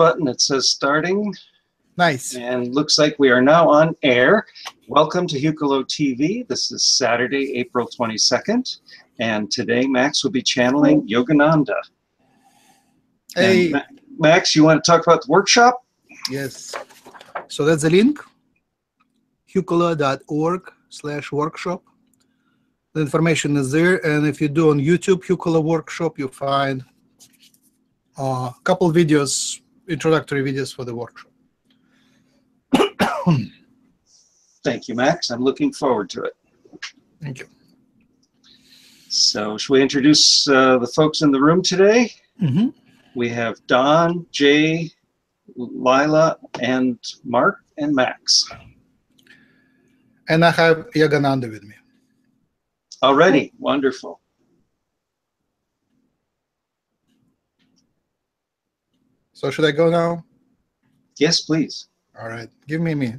button that says starting. Nice. And looks like we are now on air. Welcome to Hucolo TV. This is Saturday, April 22nd. And today Max will be channeling Yogananda. Hey. And Max, you want to talk about the workshop? Yes. So that's the link. Hucolo.org/workshop. The information is there. And if you do on YouTube Hucolo workshop, you find a couple videos, introductory videos for the workshop. Thank you, Max. I'm looking forward to it. Thank you. So should we introduce the folks in the room today? Mm-hmm. We have Don, Jay, Lila, and Mark, and Max. And I have Yogananda with me. Already. Wonderful. So should I go now? Yes, please. All right. Give me a minute.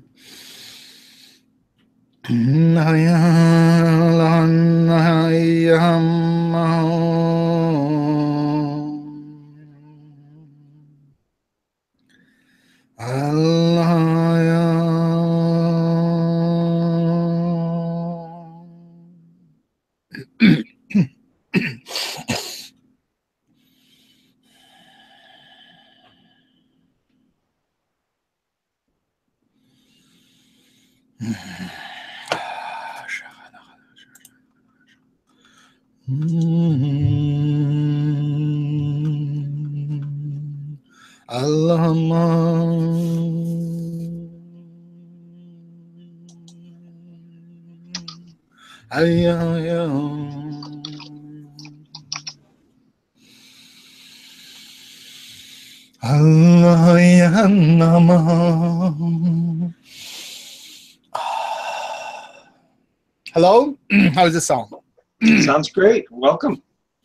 Hello? How does it sound? Sounds great. Welcome.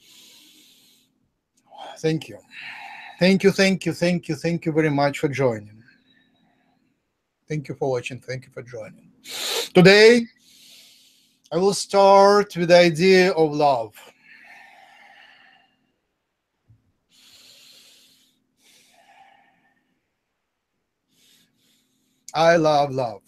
Thank you. Thank you, thank you, thank you, thank you very much for joining. Thank you for watching. Thank you for joining. Today, I will start with the idea of love. I love love.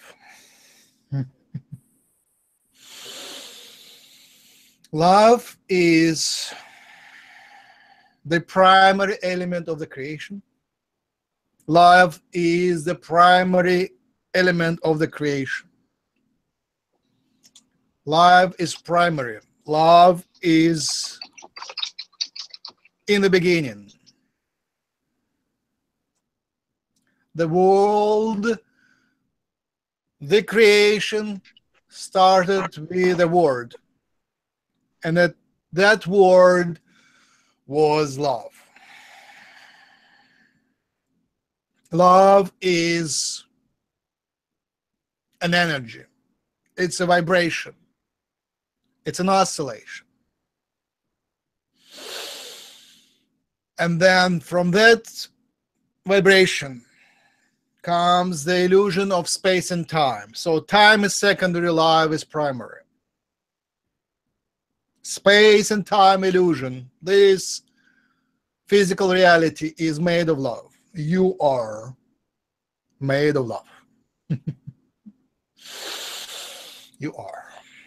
Love is the primary element of the creation. Love is the primary element of the creation. Love is primary. Love is in the beginning. The world, the creation started with a word. And that word was love. Love is an energy. It's a vibration. It's an oscillation. And then from that vibration comes the illusion of space and time. So time is secondary, love is primary. Space and time illusion, this physical reality is made of love. You are made of love. You are.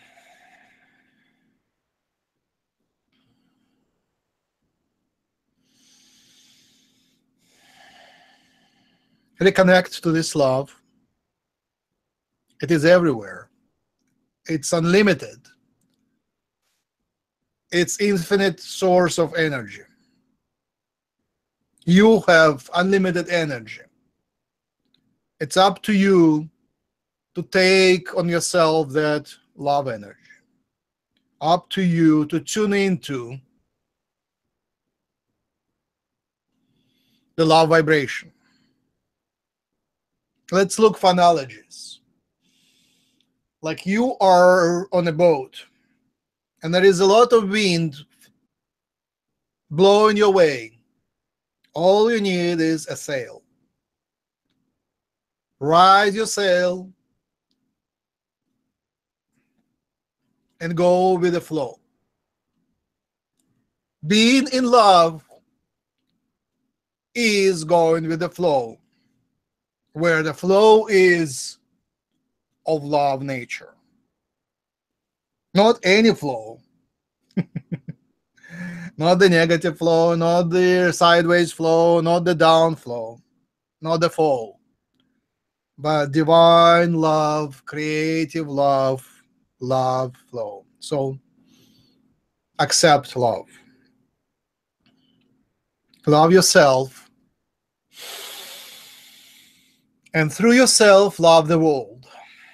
Reconnect to this love. It is everywhere. It's unlimited. It's infinite source of energy. You have unlimited energy. It's up to you to take on yourself that love energy. Up to you to tune into the love vibration. Let's look for analogies. Like you are on a boat and there is a lot of wind blowing your way. All you need is a sail. Rise your sail and go with the flow. Being in love is going with the flow, where the flow is of love nature. Not any flow, not the negative flow, not the sideways flow, not the down flow, not the fall, but divine love, creative love, love flow. So accept love. Love yourself, and through yourself, love the world.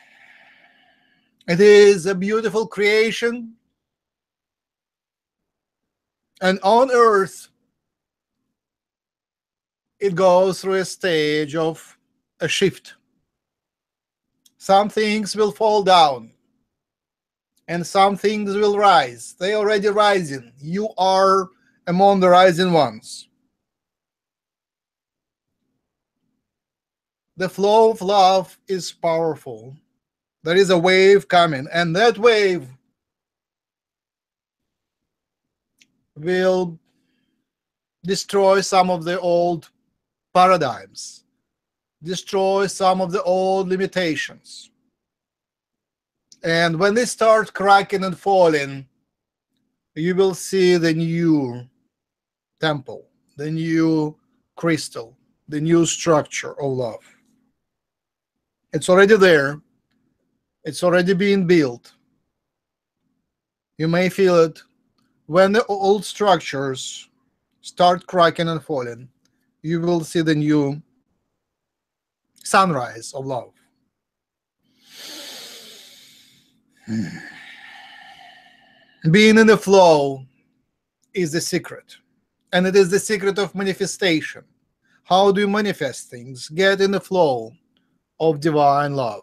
It is a beautiful creation, and on earth, it goes through a stage of a shift. Some things will fall down, and some things will rise. They are already rising. You are among the rising ones. The flow of love is powerful. There is a wave coming, and that wave will destroy some of the old paradigms, destroy some of the old limitations. And when they start cracking and falling, you will see the new temple, the new crystal, the new structure of love. It's already there. It's already being built. You may feel it. When the old structures start cracking and falling, you will see the new sunrise of love. Being in the flow is the secret, and it is the secret of manifestation. How do you manifest things? Get in the flow of divine love.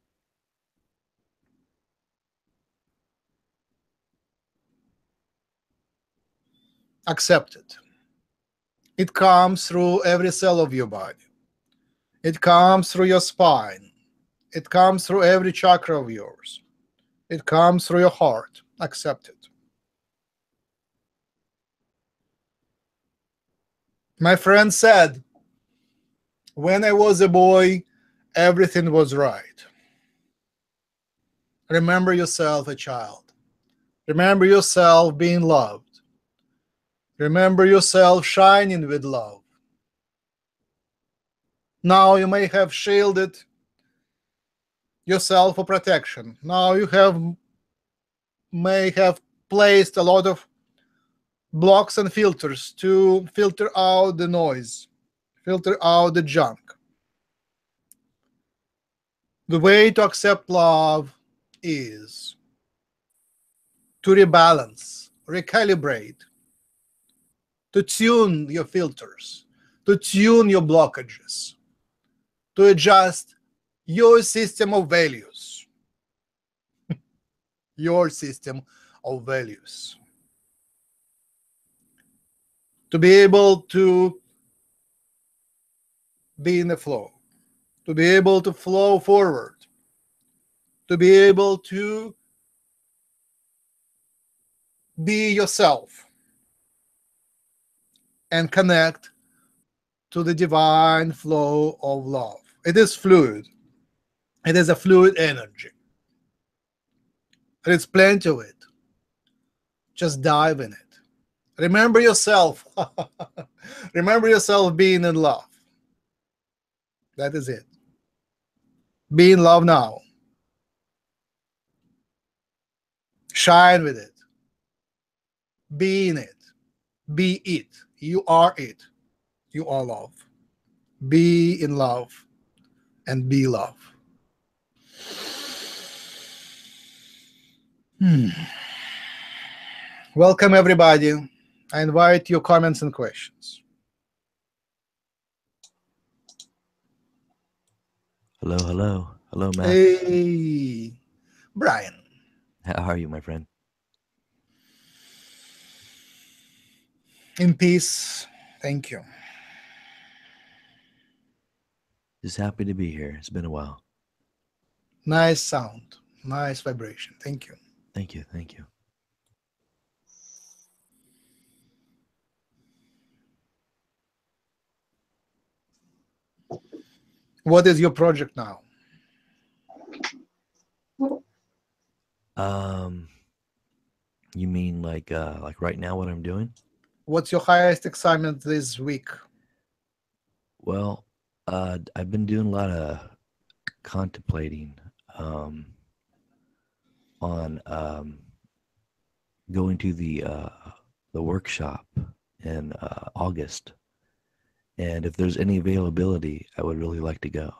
Accept it. It comes through every cell of your body. It comes through your spine. It comes through every chakra of yours. It comes through your heart. Accept it. My friend said, when I was a boy, everything was right. Remember yourself a child. Remember yourself being loved. Remember yourself shining with love. Now you may have shielded yourself for protection. Now you may have placed a lot of blocks and filters to filter out the noise, filter out the junk. The way to accept love is to rebalance, recalibrate, to tune your filters, to tune your blockages, to adjust your system of values. Your system of values. To be able to be in the flow, to be able to flow forward, to be able to be yourself and connect to the divine flow of love. It is fluid. It is a fluid energy. There is plenty of it. Just dive in it. Remember yourself. Remember yourself being in love. That is it. Be in love now. Shine with it. Be in it. Be it. You are it. You are love. Be in love and be love. Welcome, everybody. I invite your comments and questions. Hello, hello. Hello, Max. Hey, Brian. How are you, my friend? In peace. Thank you. Just happy to be here. It's been a while. Nice sound. Nice vibration. Thank you. Thank you. Thank you. What is your project now? You mean like right now what I'm doing? What's your highest excitement this week? Well, I've been doing a lot of contemplating on going to the workshop in August, and if there's any availability, I would really like to go.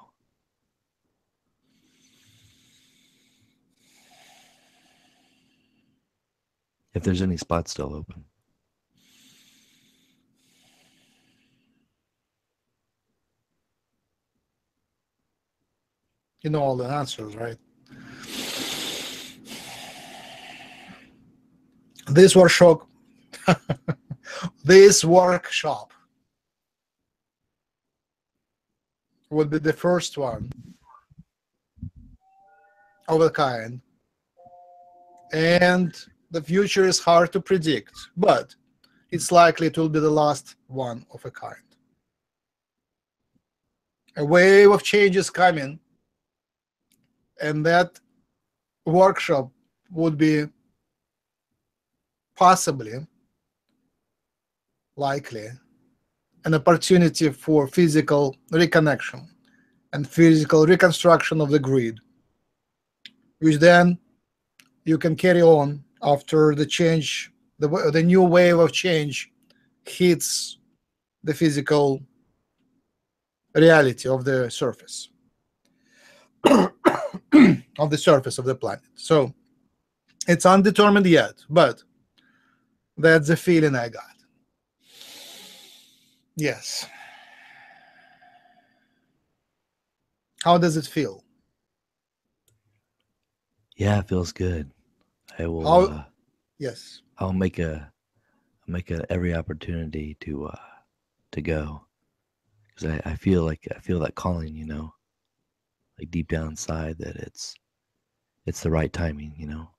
If there's any spots still open. You know all the answers, right? This workshop, this workshop will be the first one of a kind, and the future is hard to predict, but it's likely it will be the last one of a kind. A wave of change is coming, and that workshop would be possibly, likely, an opportunity for physical reconnection and physical reconstruction of the grid, which then you can carry on after the change, the new wave of change hits the physical reality of the surface of the surface of the planet. So it's undetermined yet, but that's the feeling I got. Yes. How does it feel? Yeah, it feels good. I will. Yes. I'll make every opportunity to go, because I feel that calling, you know, like deep down inside that it's the right timing, you know.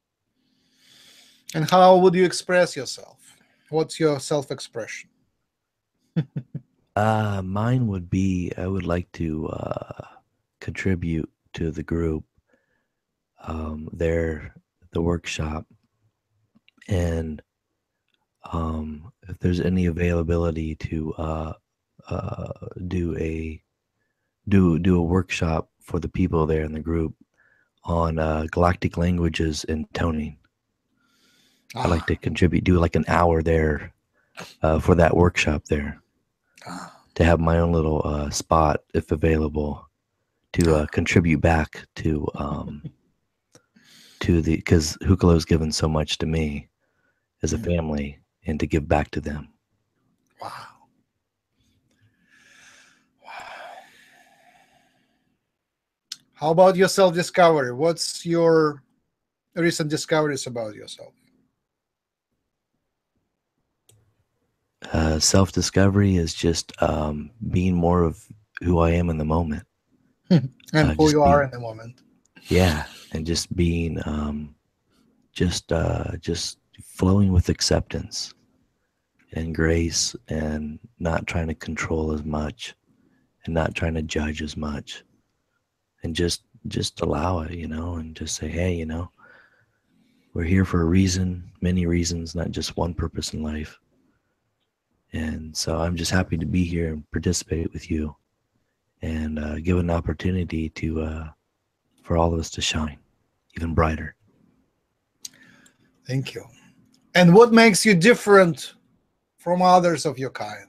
And how would you express yourself? What's your self-expression? Mine would be, I would like to contribute to the group, the workshop, and if there's any availability to do a workshop for the people there in the group on galactic languages and toning. I'd like to contribute, do like an hour there for that workshop there, to have my own little spot, if available, to contribute back to the, because Hucolo's given so much to me as a family, and to give back to them. Wow. How about your self-discovery? What's your recent discoveries about yourself? Self-discovery is just being more of who I am in the moment. And who you are in the moment. Yeah, and just being just flowing with acceptance and grace, and not trying to control as much, and not trying to judge as much, and just allow it, you know, and just say, hey, you know, we're here for a reason, many reasons, not just one purpose in life. And so I'm just happy to be here and participate with you, and give an opportunity to for all of us to shine even brighter. Thank you. And what makes you different from others of your kind?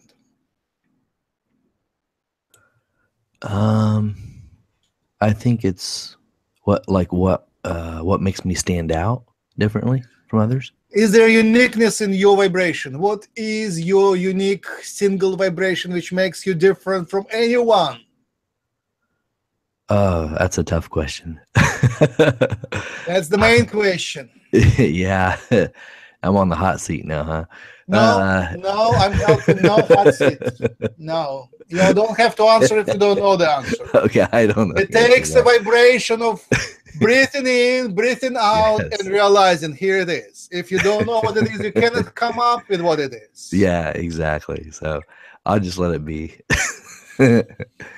I think it's what makes me stand out differently from others. Is there uniqueness in your vibration? What is your unique single vibration which makes you different from anyone? That's a tough question. That's the main question. Yeah, I'm on the hot seat now, huh? No, I'm helping. No hot seat. No, you don't have to answer if you don't know the answer. Okay, I don't know. It takes a vibration of breathing in, breathing out, Yes. and realizing here it is. If you don't know what it is, you cannot come up with what it is. Yeah, exactly. So I'll just let it be.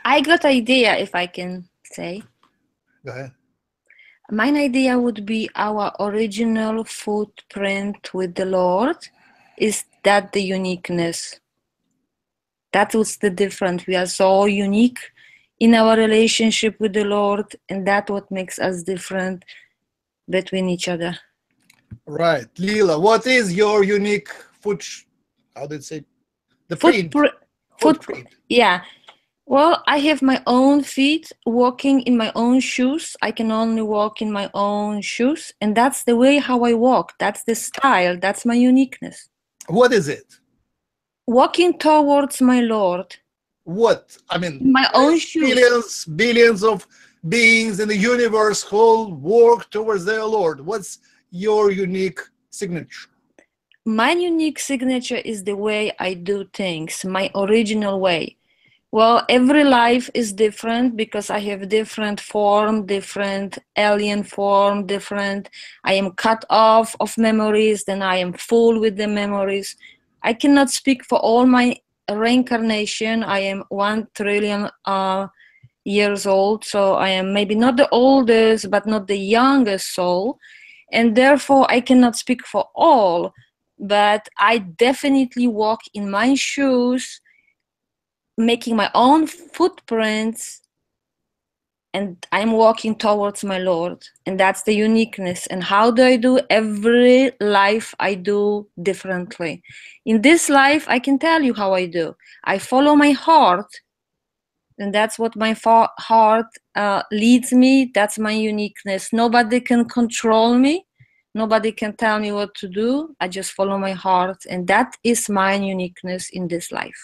I got idea, if I can say. Go ahead. My idea would be our original footprint with the Lord. Is that the uniqueness? That was the difference. We are so unique in our relationship with the Lord, and that's what makes us different between each other. Right. Lila, what is your unique how did it say? The footprint. Yeah. Well, I have my own feet, walking in my own shoes. I can only walk in my own shoes. And that's the way how I walk. That's the style. That's my uniqueness. What is it? Walking towards my Lord. What? I mean, In my own shoes. Billions of beings in the universe who walk towards their Lord. What's your unique signature? My unique signature is the way I do things, my original way. Well, every life is different because I have different form, different alien form, different. I am cut off of memories, then I am full with the memories. I cannot speak for all my reincarnation. I am 1 trillion years old, so I am maybe not the oldest, but not the youngest soul. And therefore, I cannot speak for all, but I definitely walk in my shoes, making my own footprints, and I'm walking towards my Lord. And that's the uniqueness. And how do I do? Every life I do differently. In this life, I can tell you how I do. I follow my heart, and that's what my heart leads me. That's my uniqueness. Nobody can control me. Nobody can tell me what to do. I just follow my heart, and that is my uniqueness in this life.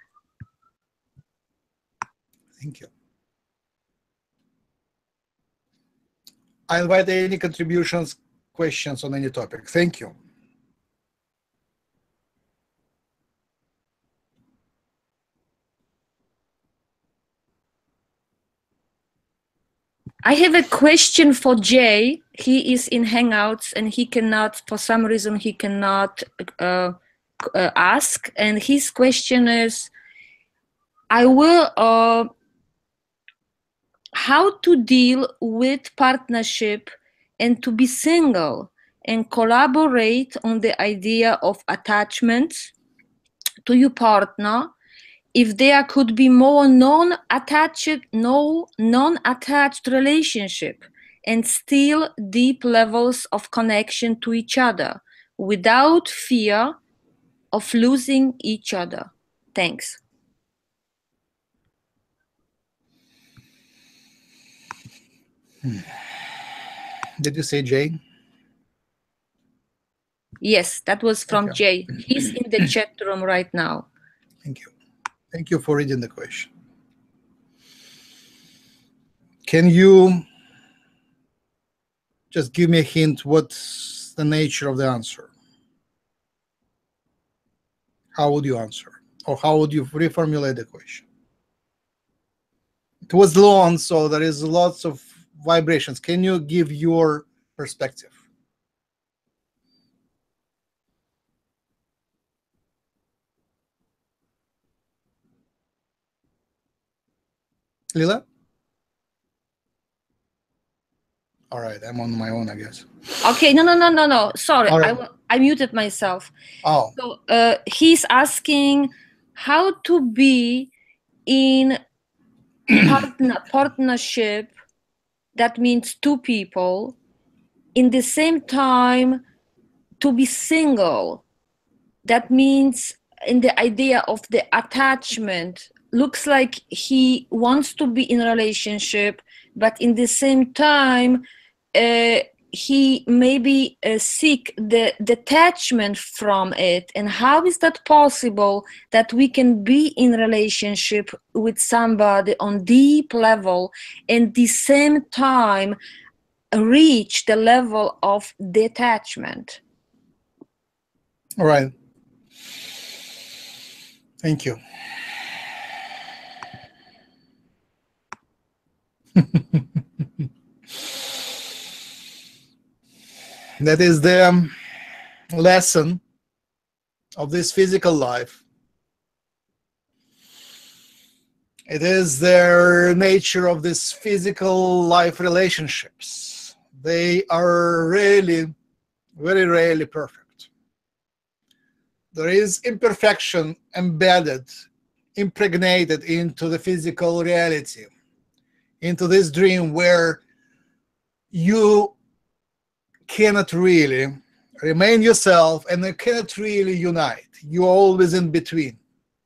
Thank you. I invite any contributions, questions on any topic. Thank you. I have a question for Jay. He is in Hangouts and he cannot, for some reason, he cannot ask. And his question is, how to deal with partnership and to be single and collaborate on the idea of attachment to your partner, if there could be more non-attached relationship and still deep levels of connection to each other without fear of losing each other. Thanks. Did you say Jay? Yes, that was from Jay. He's in the chat room right now. Thank you. Thank you for reading the question. Can you just give me a hint? What's the nature of the answer? How would you answer? Or how would you reformulate the question? It was long, so there is lots of vibrations. Can you give your perspective? Lila? All right, I'm on my own, I guess. Okay, no. Sorry, Right. I muted myself. Oh. So he's asking how to be in partnership. That means two people in the same time to be single. That means in the idea of the attachment, looks like he wants to be in a relationship, but in the same time, he maybe seek the detachment from it. And how is that possible that we can be in relationship with somebody on deep level and the same time reach the level of detachment? All right. Thank you. That is the lesson of this physical life. It is their nature of this physical life relationships. They are really, very rarely perfect. There is imperfection embedded, impregnated into the physical reality, into this dream where you cannot really remain yourself and you cannot really unite. You're always in between.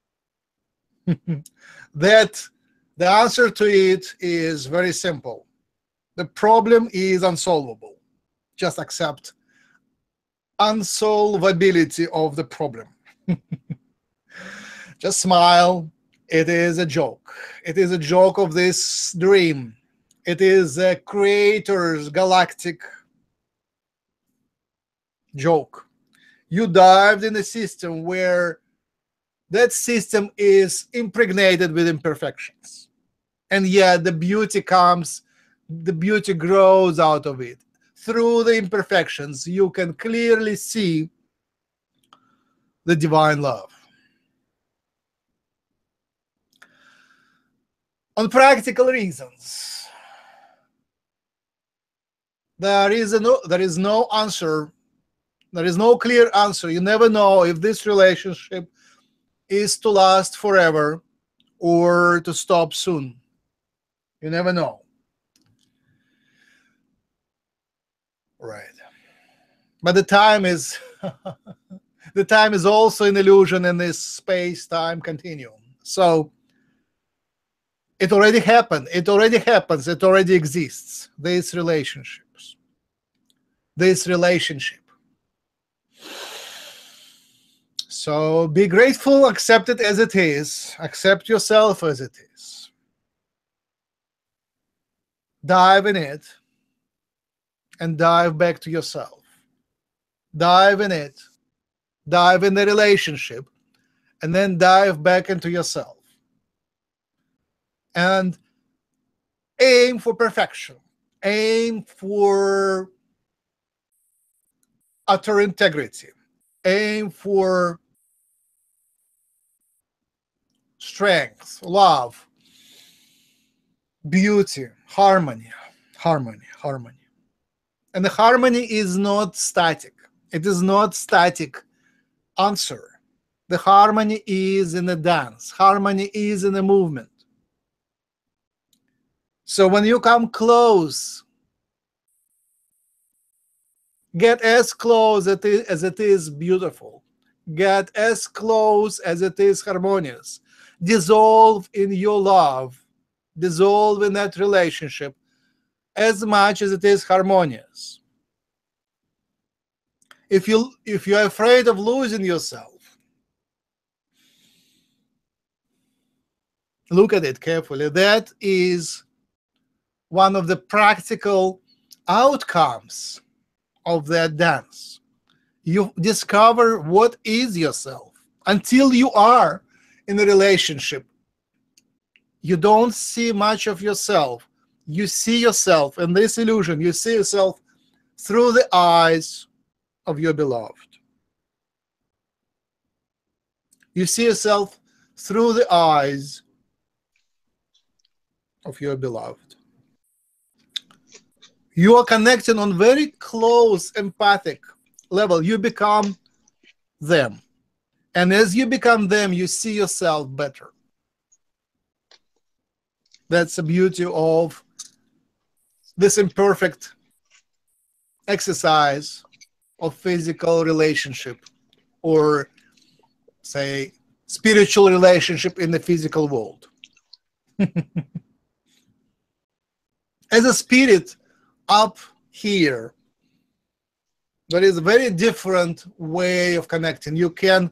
That the answer to it is very simple. The problem is unsolvable. Just accept unsolvability of the problem. Just smile. It is a joke. It is a joke of this dream. It is a creator's galactic joke. You dived in a system where that system is impregnated with imperfections. And yet the beauty comes, the beauty grows out of it. Through the imperfections, you can clearly see the divine love. On practical reasons, there is no answer. There is no clear answer. You never know if this relationship is to last forever or to stop soon. You never know. Right. But the time is the time is also an illusion in this space-time continuum. So it already happened. It already happens. It already exists. These relationships. This relationship. So be grateful, accept it as it is. Accept yourself as it is. Dive in it and dive back to yourself. Dive in it. Dive in the relationship and then dive back into yourself. And aim for perfection. Aim for utter integrity. Aim for strength, love, beauty, harmony, harmony, harmony. And the harmony is not static. It is not static answer. The harmony is in a dance. Harmony is in a movement. So when you come close, get as close as it is beautiful. Get as close as it is harmonious. Dissolve in your love. Dissolve in that relationship as much as it is harmonious. If you're afraid of losing yourself, look at it carefully. That is one of the practical outcomes of that dance. You discover what is yourself. Until you are in a relationship, you don't see much of yourself. You see yourself in this illusion. You see yourself through the eyes of your beloved. You see yourself through the eyes of your beloved. You are connecting on very close empathic level. You become them. And as you become them, you see yourself better. That's the beauty of this imperfect exercise of physical relationship, or say spiritual relationship in the physical world. As a spirit up here, there is a very different way of connecting. You can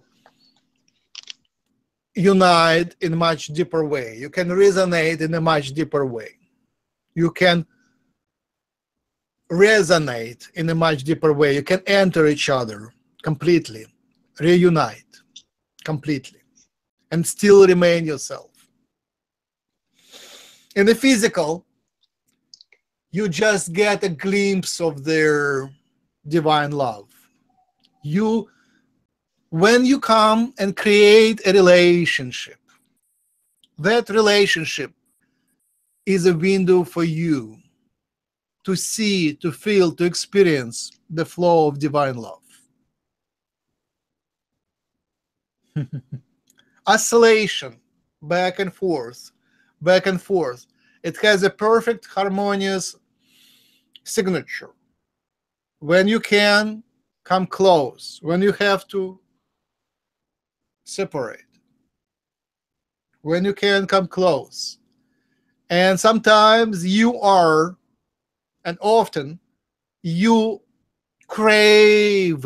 unite in a much deeper way. You can resonate in a much deeper way. You can resonate in a much deeper way. You can enter each other completely, reunite completely, and still remain yourself. In the physical, you just get a glimpse of their divine love. When you come and create a relationship, That relationship is a window for you to see, to feel, to experience the flow of divine love. Oscillation, back and forth, back and forth. It has a perfect harmonious signature. When you can come close, when you have to separate, when you can come close. And sometimes you are, and often you crave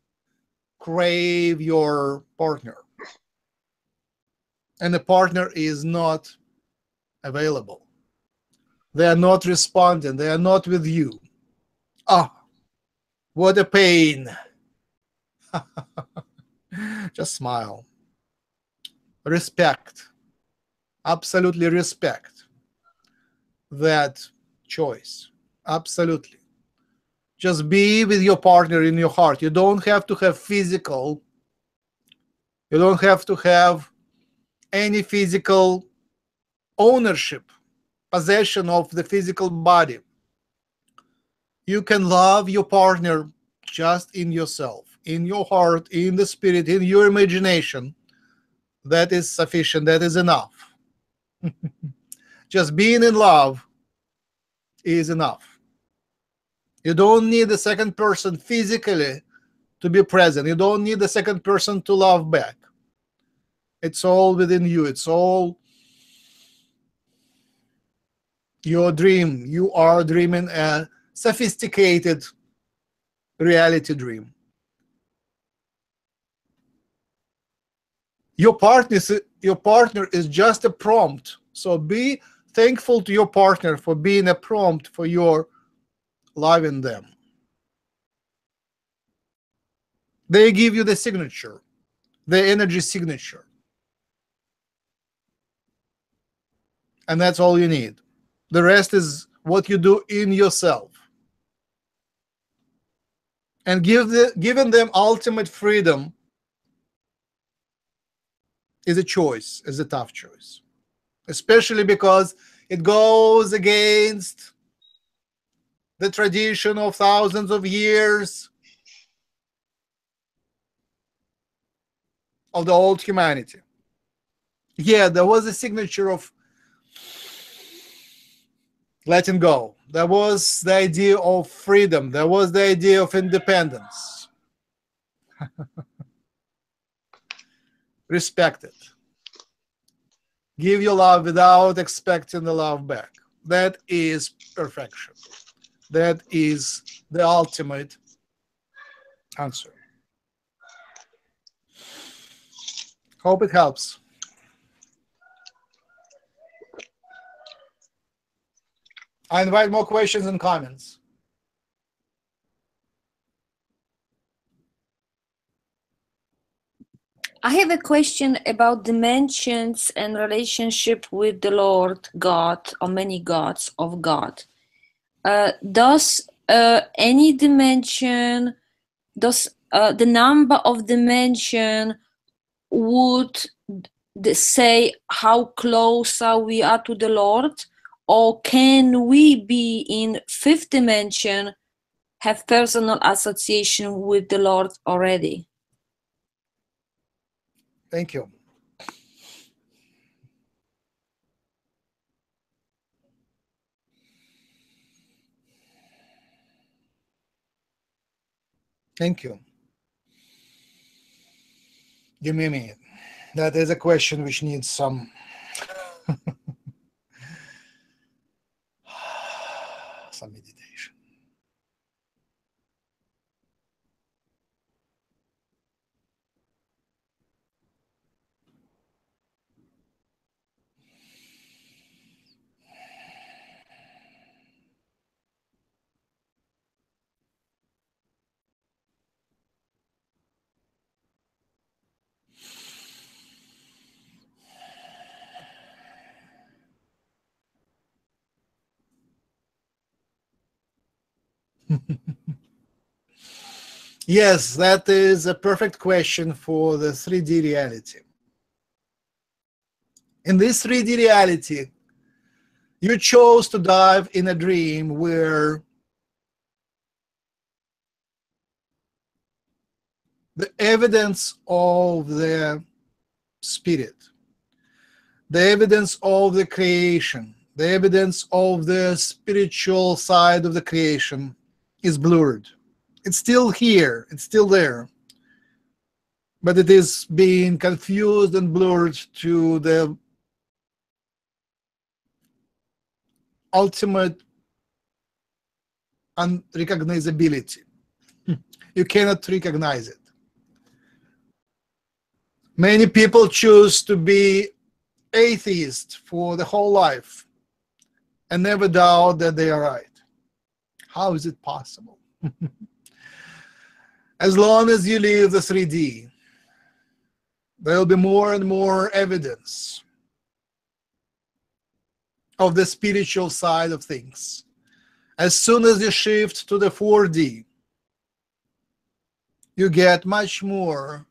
your partner, and the partner is not available. They are not responding. They are not with you. Ah, what a pain. Just smile. Respect. Absolutely respect that choice. Absolutely. Just be with your partner in your heart. You don't have to have physical. You don't have to have any physical ownership, possession of the physical body. You can love your partner just in yourself, in your heart, in the spirit, in your imagination. That is sufficient. That is enough. Just being in love is enough. You don't need the second person physically to be present. You don't need the second person to love back. It's all within you. It's all your dream. You are dreaming a sophisticated reality dream. Your partner is just a prompt. So be thankful to your partner for being a prompt for your loving them. They give you the signature, the energy signature. And that's all you need. The rest is what you do in yourself. And giving them ultimate freedom is a choice, is a tough choice. Especially because it goes against the tradition of thousands of years of the old humanity. Yeah, there was a signature of letting go. There was the idea of freedom. There was the idea of independence. Respect it. Give your love without expecting the love back. That is perfection. That is the ultimate answer. Hope it helps. I invite more questions and comments. I have a question about dimensions and relationship with the Lord God or many gods of God. Does any dimension, does the number of dimension would say how close we are to the Lord? Or can we be in fifth dimension, have personal association with the Lord already? Thank you. Thank you. Give me a minute. That is a question which needs some some meditation. Yes, that is a perfect question for the 3D reality. In this 3D reality, you chose to dive in a dream where the evidence of the spirit, the evidence of the creation, the evidence of the spiritual side of the creation is blurred. It's still here, it's still there, but it is being confused and blurred to the ultimate unrecognizability. You cannot recognize it. Many people choose to be atheist for the whole life and never doubt that they are right. How is it possible? As long as you leave the 3D, there will be more and more evidence of the spiritual side of things. As soon as you shift to the 4D, you get much more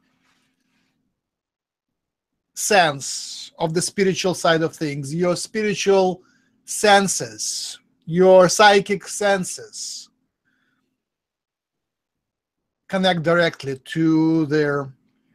sense of the spiritual side of things. Your spiritual senses, your psychic senses connect directly to their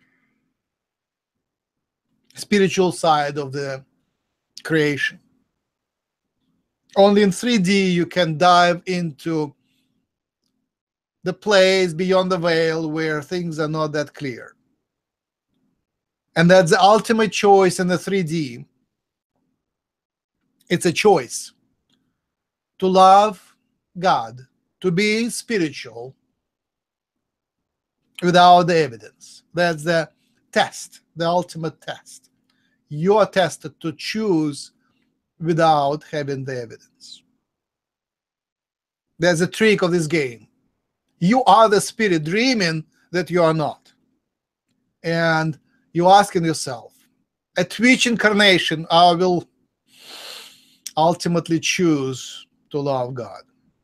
spiritual side of the creation. Only in 3D you can dive into the place beyond the veil where things are not that clear. And that's the ultimate choice in the 3D. It's a choice to love God, to be spiritual without the evidence. That's the test, the ultimate test. You are tested to choose without having the evidence. There's a trick of this game. You are the spirit dreaming that you are not. And you're asking yourself, at which incarnation I will ultimately choose to love God?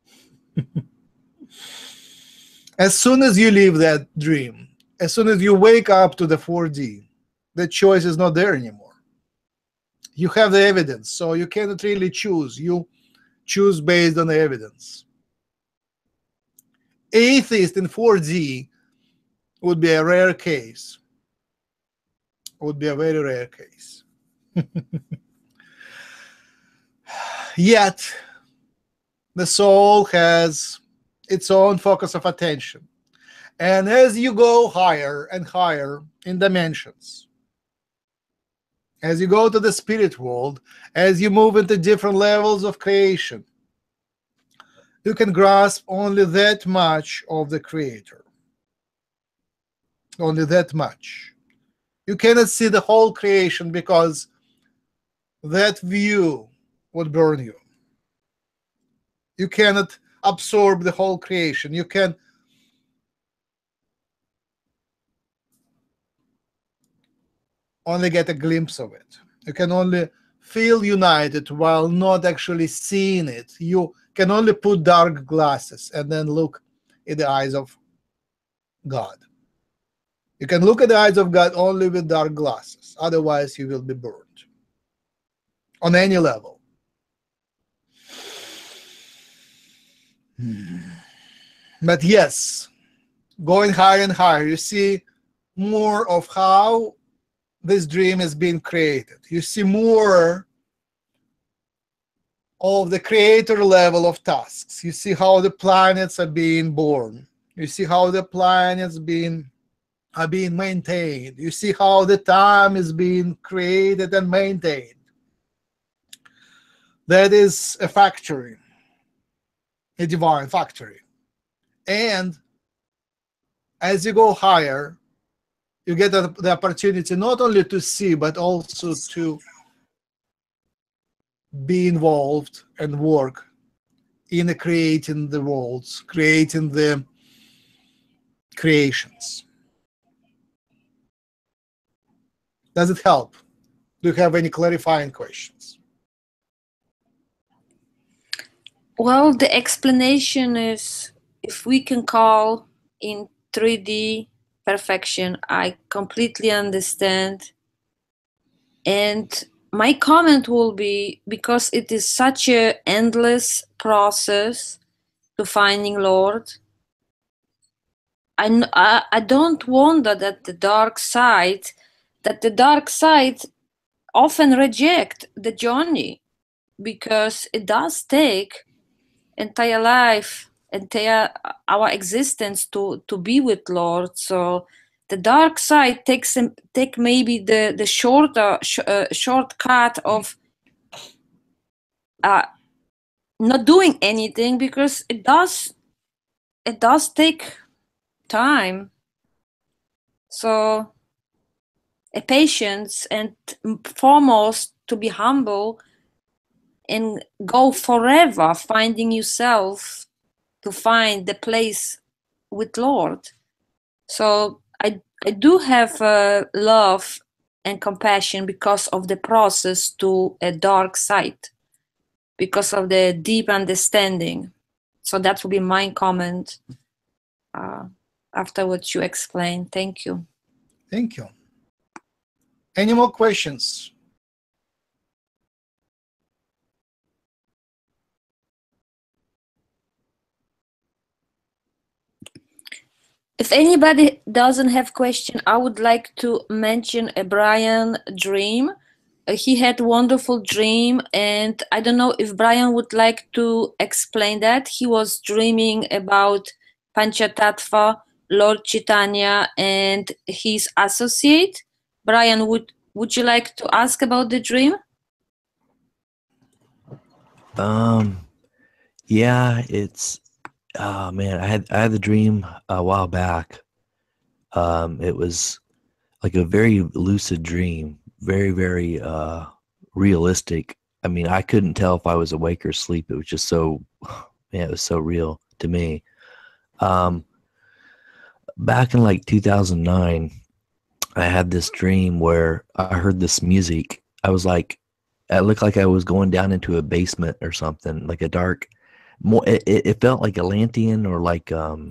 As soon as you leave that dream, as soon as you wake up to the 4D, the choice is not there anymore. You have the evidence, so you cannot really choose. You choose based on the evidence. Atheist in 4D would be a rare case. Would be a very rare case. Yet, the soul has its own focus of attention. And as you go higher and higher in dimensions, as you go to the spirit world, as you move into different levels of creation, you can grasp only that much of the Creator. Only that much. You cannot see the whole creation because that view would burn you. You cannot absorb the whole creation. You can only get a glimpse of it. You can only feel united while not actually seeing it. You can only put dark glasses and then look in the eyes of God. You can look at the eyes of God only with dark glasses. Otherwise, you will be burned on any level. But yes, going higher and higher, you see more of how this dream has been created. You see more of the creator level of tasks. You see how the planets are being born. You see how the planets are being maintained. You see how the time is being created and maintained. That is a factory, a divine factory. And as you go higher, you get the opportunity not only to see, but also to be involved and work in creating the worlds, creating the creations. Does it help? Do you have any clarifying questions? Well, the explanation is, if we can call in 3D perfection, I completely understand. And my comment will be, because it is such a endless process to finding Lord, I don't wonder that the dark side often reject the journey, because it does take entire life, entire our existence to be with Lord. So the dark side take maybe the shortcut of not doing anything, because it does take time. So a patience, and foremost to be humble and go forever finding yourself to find the place with Lord. So I do have love and compassion because of the process to a dark side, because of the deep understanding. So that will be my comment after what you explained. Thank you. Thank you. Any more questions? If anybody doesn't have question, I would like to mention a Brian dream. He had a wonderful dream, and I don't know if Brian would like to explain that. He was dreaming about Panchatattva, Lord Chaitanya, and his associate. Brian, would you like to ask about the dream? Yeah, it's man, I had the dream a while back. It was like a very lucid dream, very realistic. I mean, I couldn't tell if I was awake or asleep. It was just so, man, it was so real to me. Back in like 2009, I had this dream where I heard this music. I was like, it looked like I was going down into a basement or something, like a dark, more, it felt like Atlantean or like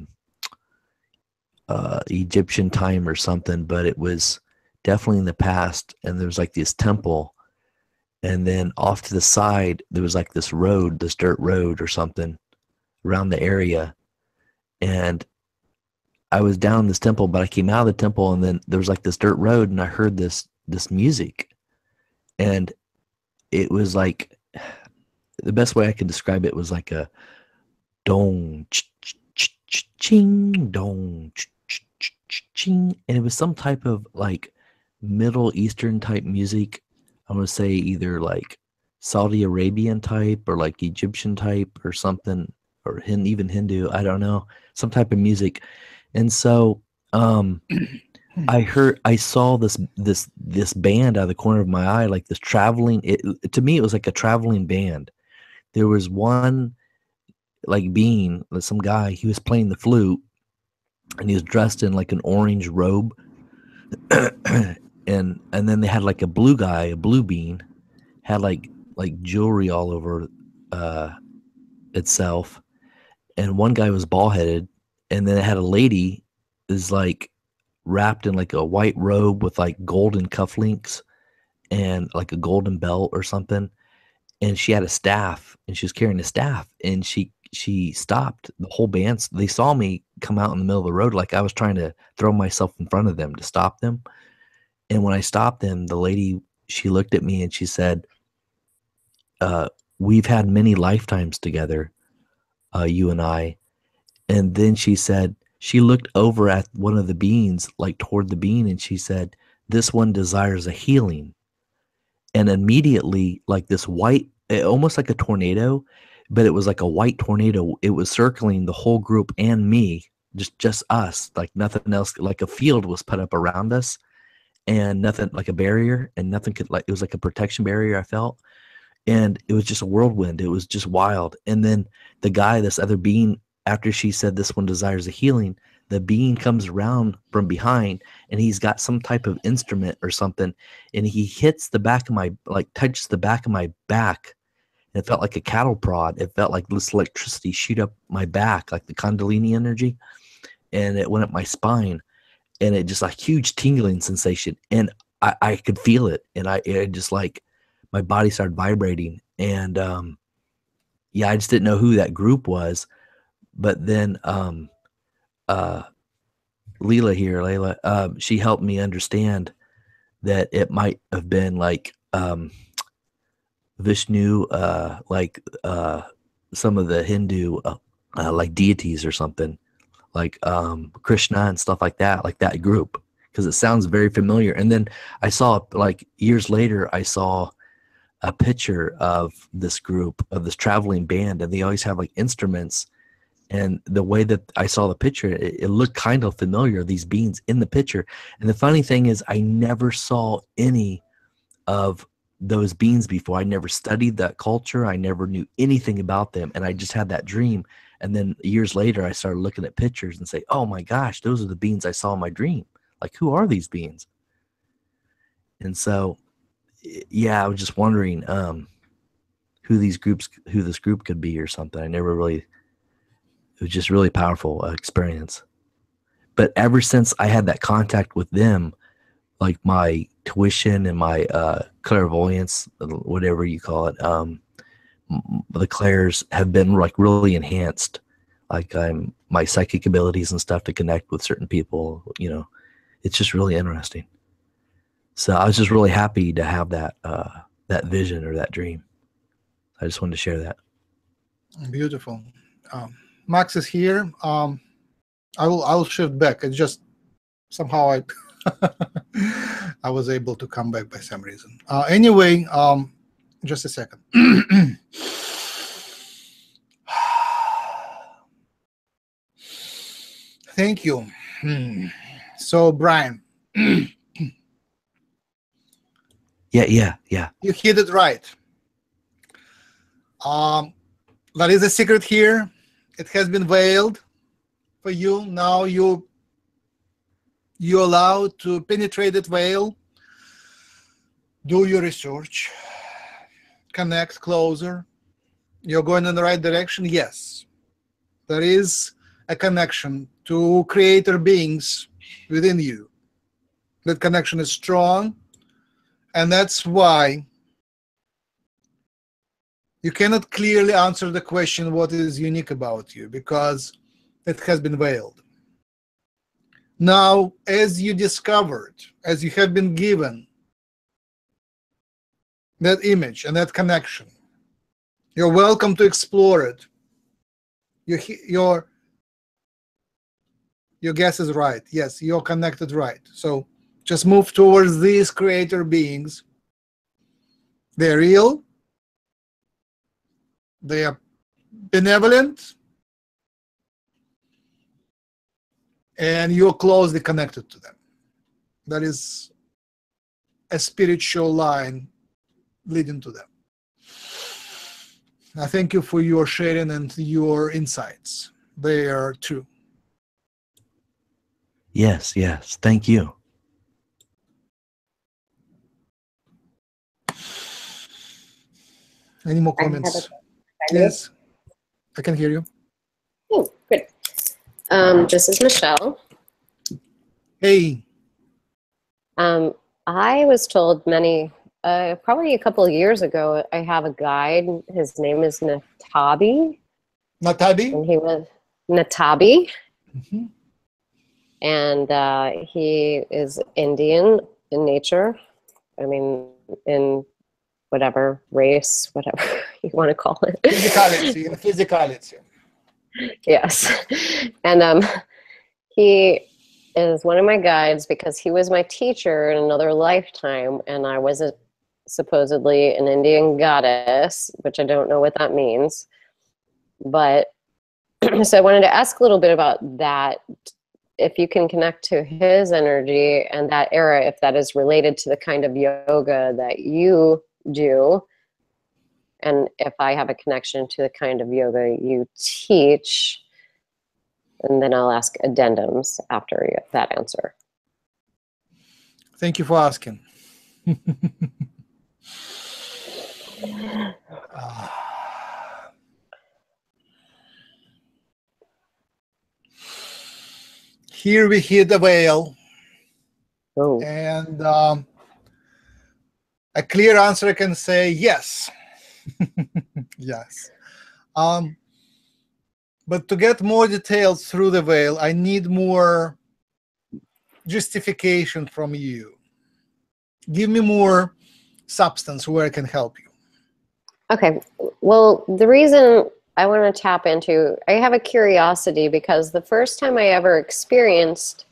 Egyptian time or something, but it was definitely in the past. And there was like this temple, and then off to the side there was like this road, this dirt road or something around the area. And I was down this temple, but I came out of the temple, and then there was like this dirt road, and I heard this music, and it was like, the best way I could describe it was like a dong ching dong ching, and it was some type of like Middle Eastern type music. I'm gonna say either like Saudi Arabian type or like Egyptian type or something, or even Hindu. I don't know, some type of music. And so I saw this band out of the corner of my eye, like this traveling. To me, it was like a traveling band. There was one like being, some guy. He was playing the flute, and he was dressed in like an orange robe, and then they had like a blue guy, a blue being, had like jewelry all over itself, and one guy was bald headed, and then it had a lady is like wrapped in like a white robe with like golden cufflinks and like a golden belt or something, and she had a staff, and she was carrying a staff, and she stopped the whole band. They saw me come out in the middle of the road, like I was trying to throw myself in front of them to stop them. And when I stopped them, the lady, she looked at me and she said, we've had many lifetimes together, you and I. And then she said, she looked over at one of the beings, like toward the being, and she said, this one desires a healing. And immediately, like this white, almost like a tornado, but it was like a white tornado. It was circling the whole group and me, just us, like nothing else. Like a field was put up around us, and nothing, like a barrier, and nothing could, like, it was like a protection barrier, I felt. And it was just a whirlwind. It was just wild. And then the guy, this other being, after she said this one desires a healing, the being comes around from behind, and he's got some type of instrument or something, and he hits the back of my, like touches the back of my back, and it felt like a cattle prod. It felt like this electricity shoot up my back, like the Kundalini energy, and it went up my spine, and it just like huge tingling sensation, and I could feel it, and it just like, my body started vibrating, and yeah, I just didn't know who that group was. But then Layla, she helped me understand that it might have been like Vishnu, like some of the Hindu like deities or something, like Krishna and stuff like that group, because it sounds very familiar. And then I saw, like years later, I saw a picture of this group, of this traveling band, and they always have like instruments. And the way that I saw the picture, it looked kind of familiar, these beings in the picture. And the funny thing is, I never saw any of those beings before. I never studied that culture. I never knew anything about them. And I just had that dream. And then years later, I started looking at pictures and say, oh my gosh, those are the beings I saw in my dream. Like, who are these beings? And so, yeah, I was just wondering who this group could be or something. I never really, it was just really powerful experience. But ever since I had that contact with them, like my tuition and my clairvoyance, whatever you call it, the clairs have been like really enhanced. Like my psychic abilities and stuff to connect with certain people, you know, it's just really interesting. So I was just really happy to have that that vision or that dream. I just wanted to share that. Beautiful. Max is here. I'll shift back. It's just somehow I was able to come back by some reason. Anyway, just a second. Thank you. So, Brian. Yeah. You hit it right. That is a secret here. It has been veiled for you. Now you allowed to penetrate that veil, do your research, connect closer. You're going in the right direction. Yes, there is a connection to creator beings within you. That connection is strong, and that's why you cannot clearly answer the question, what is unique about you, because it has been veiled. Now, as you discovered, as you have been given that image and that connection, you're welcome to explore it. Your guess is right. Yes, you're connected right. So just move towards these creator beings. They're real. They are benevolent. And you're closely connected to them. That is a spiritual line leading to them. I thank you for your sharing and your insights. They are true. Yes. Thank you. Any more comments? Yes, I can hear you. Oh, good. This is Michelle. Hey. I was told probably a couple of years ago, I have a guide. His name is 𝗪𝗕𝗕𝗓. 𝗪𝗕𝗕𝗓? And he was 𝗪𝗕𝗕𝗓. Mm-hmm. And he is Indian in nature. I mean, in whatever race, whatever you want to call it. Physicality. Yes. And he is one of my guides because he was my teacher in another lifetime, and I was supposedly an Indian goddess, which I don't know what that means. But so I wanted to ask a little bit about that, if you can connect to his energy and that era, if that is related to the kind of yoga that you do, and if I have a connection to the kind of yoga you teach. And then I'll ask addendums after that answer. Thank you for asking. Here we hit the veil. Oh. And a clear answer, I can say yes. Yes. But to get more details through the veil, I need more justification from you. Give me more substance where I can help you. Okay. Well, the reason I want to tap into, I have a curiosity because the first time I ever experienced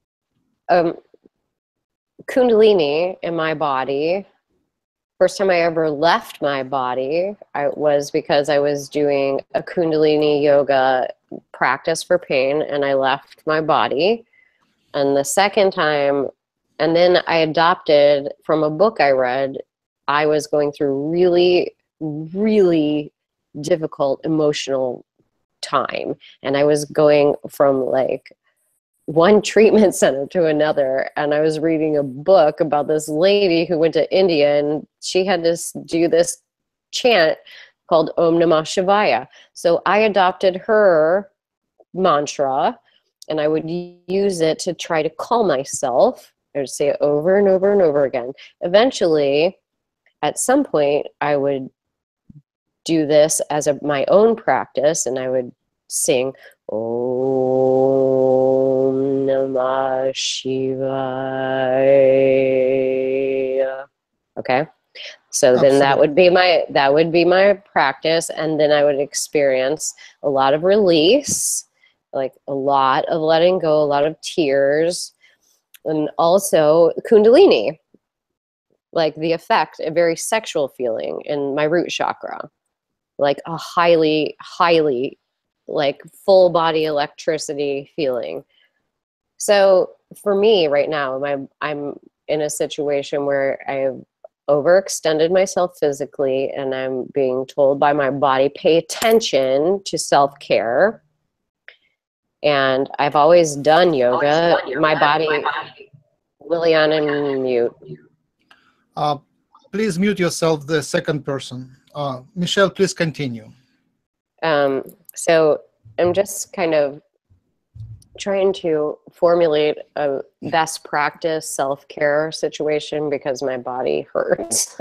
Kundalini in my body, first time I ever left my body, was because I was doing a Kundalini yoga practice for pain, and I left my body. And the second time, and then I adopted from a book I read, I was going through really, really difficult emotional time. And I was going from like one treatment center to another, and I was reading a book about this lady who went to India, and she had to do this chant called Om Namah Shivaya. So I adopted her mantra, and I would use it to try to calm myself. I would say it over and over and over again. Eventually, at some point, I would do this as my own practice, and I would sing Om Namah Shivaya. Okay, so Absolutely. then that would be my practice, and then I would experience a lot of release, like a lot of letting go, a lot of tears, and also Kundalini, like the effect, a very sexual feeling in my root chakra, like a highly, highly, like full body electricity feeling. So for me right now, I'm in a situation where I've overextended myself physically, and I'm being told by my body, pay attention to self-care. And I've always done yoga. My body, Lilian, and mute. Please mute yourself, the second person. Michelle, please continue. So I'm just kind of trying to formulate a best practice self-care situation because my body hurts.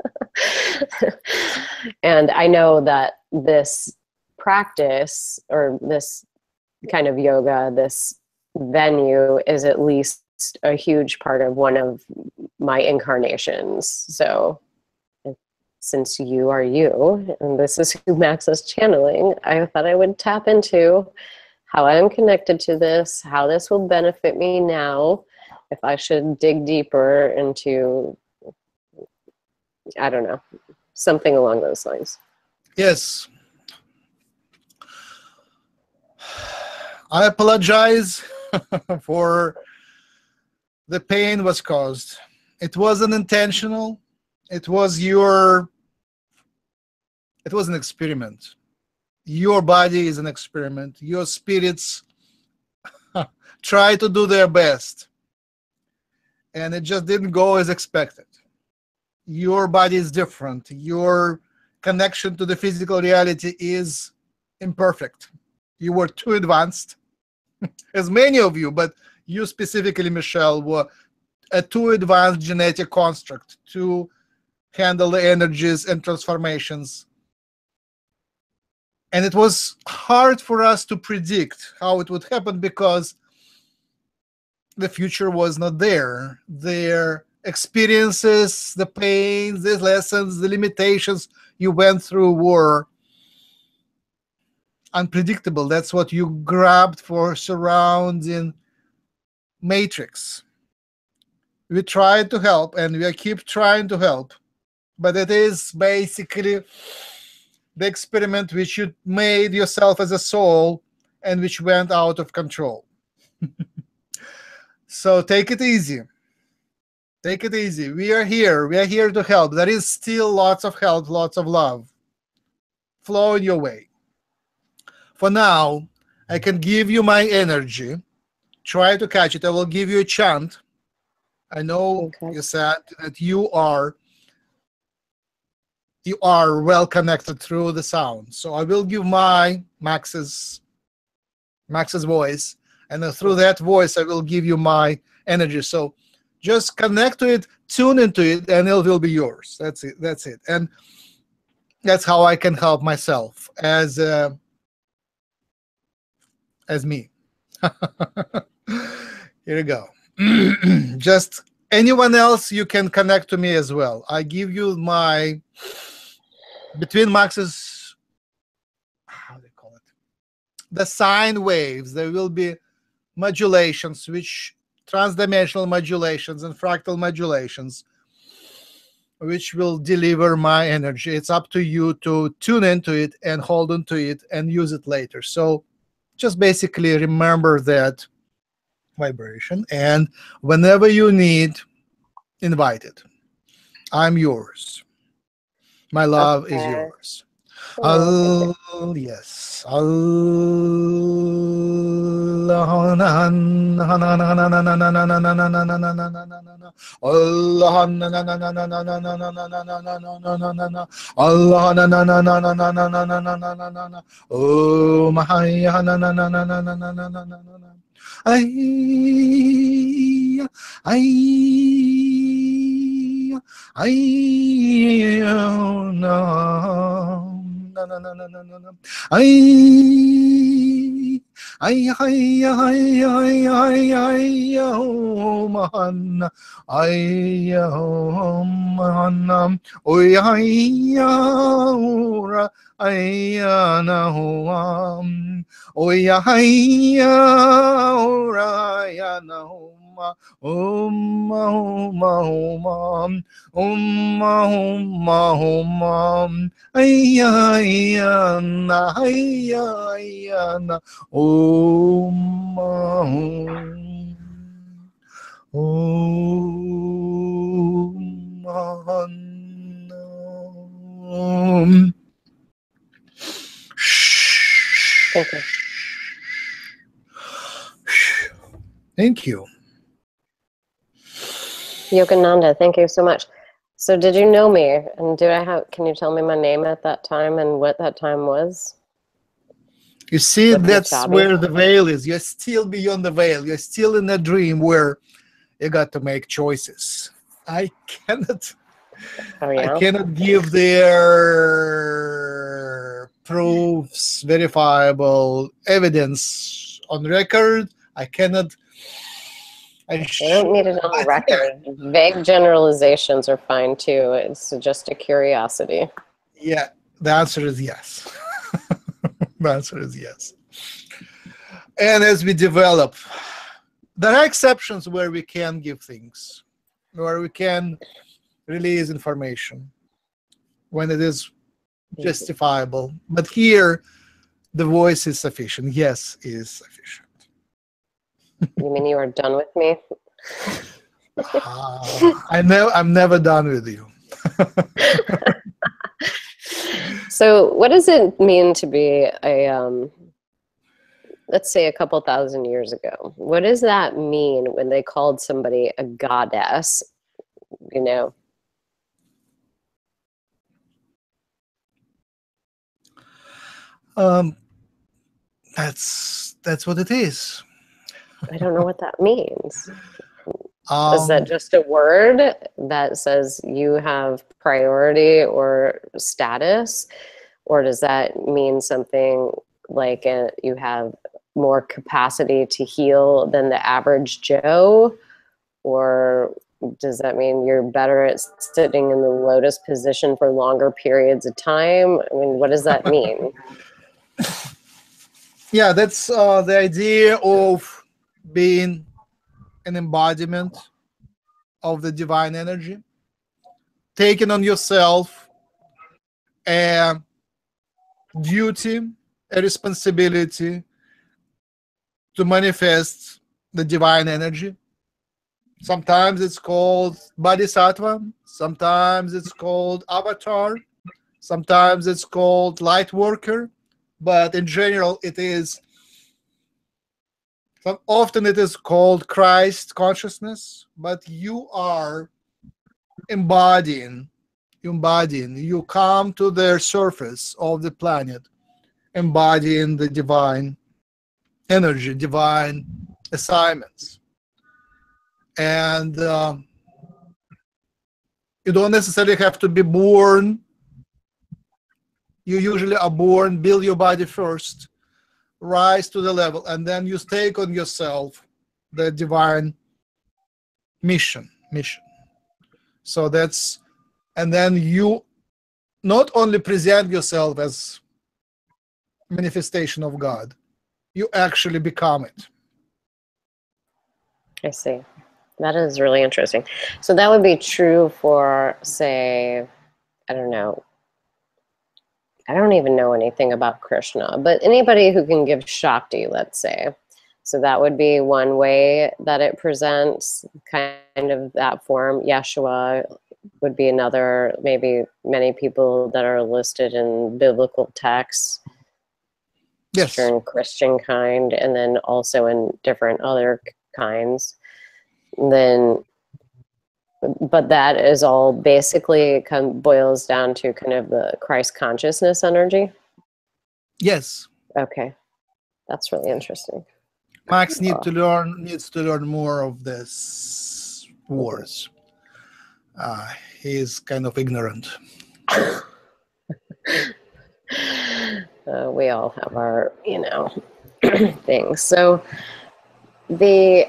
And I know that this practice, or this kind of yoga, this venue, is at least a huge part of one of my incarnations. So since you are you, and this is who Max is channeling, I thought I would tap into how I'm connected to this, how this will benefit me now, if I should dig deeper into, I don't know, something along those lines. Yes. I apologize for the pain was caused. It wasn't intentional. It was an experiment. Your body is an experiment. Your spirits try to do their best, and it just didn't go as expected. Your body is different. Your connection to the physical reality is imperfect. You were too advanced, as many of you, but you specifically, Michelle, were a too advanced genetic construct to handle the energies and transformations. And it was hard for us to predict how it would happen because the future was not there. Their experiences, the pains, the lessons, the limitations you went through were unpredictable. That's what you grabbed for surrounding matrix. We tried to help, and we keep trying to help, but it is basically the experiment which you made yourself as a soul and which went out of control. So take it easy. Take it easy. We are here. We are here to help. There is still lots of help, lots of love flowing your way. For now, I can give you my energy. Try to catch it. I will give you a chant. I know you said that you are well connected through the sound. So I will give my Max's voice, and through that voice I will give you my energy. So Just connect to it, tune into it, and it will be yours. That's it. That's it. And that's how I can help myself as me. Here you go. Just anyone else, you can connect to me as well. I give you my between Max's, how do they call it? The sine waves. There will be modulations, which transdimensional modulations and fractal modulations, which will deliver my energy. It's up to you to tune into it and hold on to it and use it later. So just basically remember that vibration, and whenever you need, invite it. I'm yours. My love is yours. Yes. Thank you. Thank you. Yogananda, thank you so much. So did you know me? And can you tell me my name at that time and what that time was? You see, With that's Chabi? where the veil is. You're still beyond the veil. You're still in a dream where you got to make choices. I cannot give their proofs, verifiable evidence on record. I cannot. I don't need it on record. Vague generalizations are fine too. It's just a curiosity. Yeah, the answer is yes. The answer is yes. And as we develop, there are exceptions where we can give things, where we can release information when it is justifiable. But here, the voice is sufficient. Yes is sufficient. You mean you are done with me? I'm never done with you. So what does it mean to be a, let's say a couple thousand years ago? What does that mean when they called somebody a goddess, you know? That's what it is. I don't know what that means. Is that just a word that says you have priority or status? Or does that mean something like you have more capacity to heal than the average Joe? Or does that mean you're better at sitting in the lotus position for longer periods of time? I mean, what does that mean? Yeah, that's the idea of being an embodiment of the divine energy, taking on yourself a duty, a responsibility to manifest the divine energy. Sometimes it's called bodhisattva, sometimes it's called avatar, sometimes it's called light worker, but in general it is often it is called Christ consciousness. But you are embodying, you come to the surface of the planet embodying the divine energy, divine assignments. And you don't necessarily have to be born. You usually are born, build your body first, rise to the level, and then you take on yourself the divine mission. So that's, and then you not only present yourself as manifestation of God, you actually become it. I see. That is really interesting. So that would be true for, say, I don't know. I don't even know anything about Krishna, but anybody who can give Shakti, let's say. So that would be one way that it presents, kind of that form. Yeshua would be another, maybe many people that are listed in biblical texts. Yes. Eastern Christian kind, and then also in different other kinds. And then, but that is all basically boils down to kind of the Christ consciousness energy. Yes. Okay, that's really interesting. Max needs to learn more of this words. He's kind of ignorant. We all have our, things. So the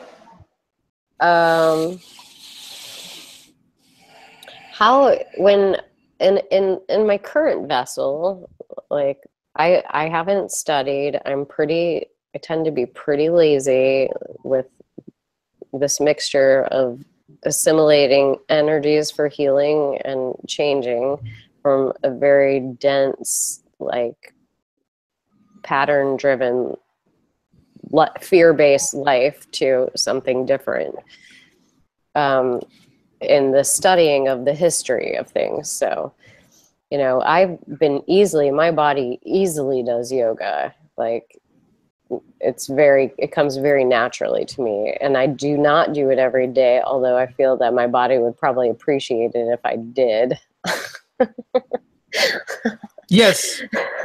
how, when in my current vessel, like I haven't studied. I tend to be pretty lazy with this mixture of assimilating energies for healing and changing from a very dense, like pattern-driven, fear-based life to something different in the studying of the history of things. So, I've been my body easily does yoga. Like, it comes very naturally to me. And I do not do it every day, although I feel that my body would probably appreciate it if I did. Yes.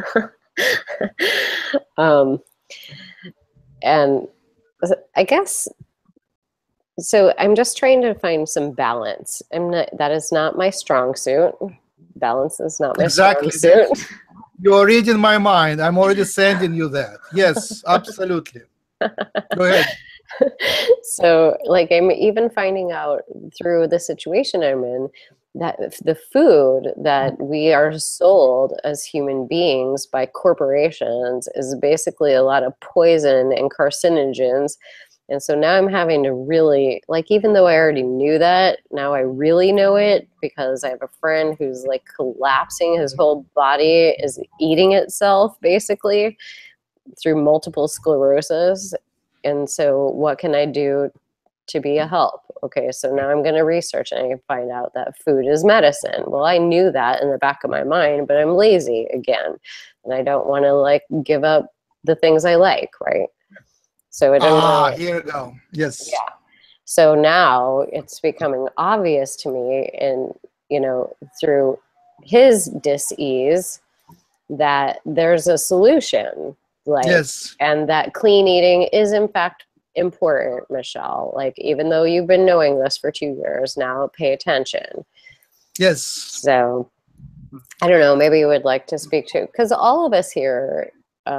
And I guess, so I'm just trying to find some balance. That is not my strong suit. Balance is not my strong suit. You're reading my mind. I'm already sending you that. Yes, absolutely. Go ahead. So, like, I'm even finding out through the situation I'm in that the food that we are sold as human beings by corporations is basically a lot of poison and carcinogens. And so now I'm having to really, like, even though I already knew that, now I really know it because I have a friend who's like collapsing. His whole body is eating itself basically through multiple sclerosis. And so what can I do to be a help? Okay, so now I'm going to research and I find out that food is medicine. Well, I knew that in the back of my mind, but I'm lazy again. And I don't want to, like, give up the things I like, right? So I don't know. Here we go. Yes. Yeah. So now it's becoming obvious to me, and through his dis-ease, that there's a solution. Like, yes. And that clean eating is in fact important, Michelle. Like, even though you've been knowing this for 2 years now, pay attention. Yes. So I don't know. Maybe you would like to speak to, because all of us here,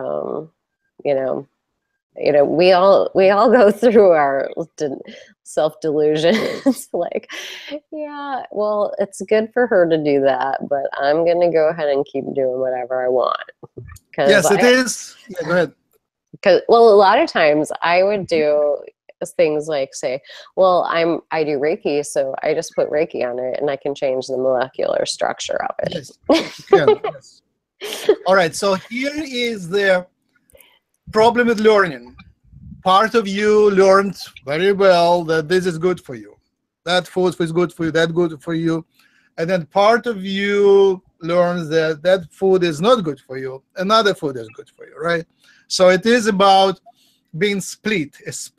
we all go through our self-delusions. Like, yeah, well, it's good for her to do that, but I'm going to go ahead and keep doing whatever I want. Yes, it is. Yeah, go ahead. Because, well, a lot of times I would do things like say, well, I do Reiki, so I just put Reiki on it and I can change the molecular structure of it. Yes. Yes. All right, so here is the problem with learning. Part of you learned very well that this is good for you. That food is good for you, that good for you. And then part of you learns that that food is not good for you. Another food is good for you, right? So it is about being split,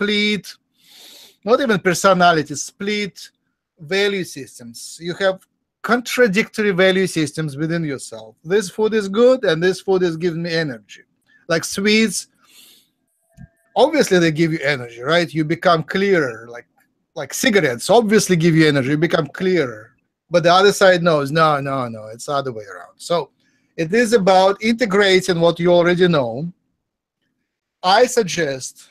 not even personality, split value systems. You have contradictory value systems within yourself. This food is good and this food is giving me energy. Like sweets, obviously they give you energy, right? You become clearer, like cigarettes obviously give you energy, you become clearer. But the other side knows, no, it's the other way around. So it is about integrating what you already know. I suggest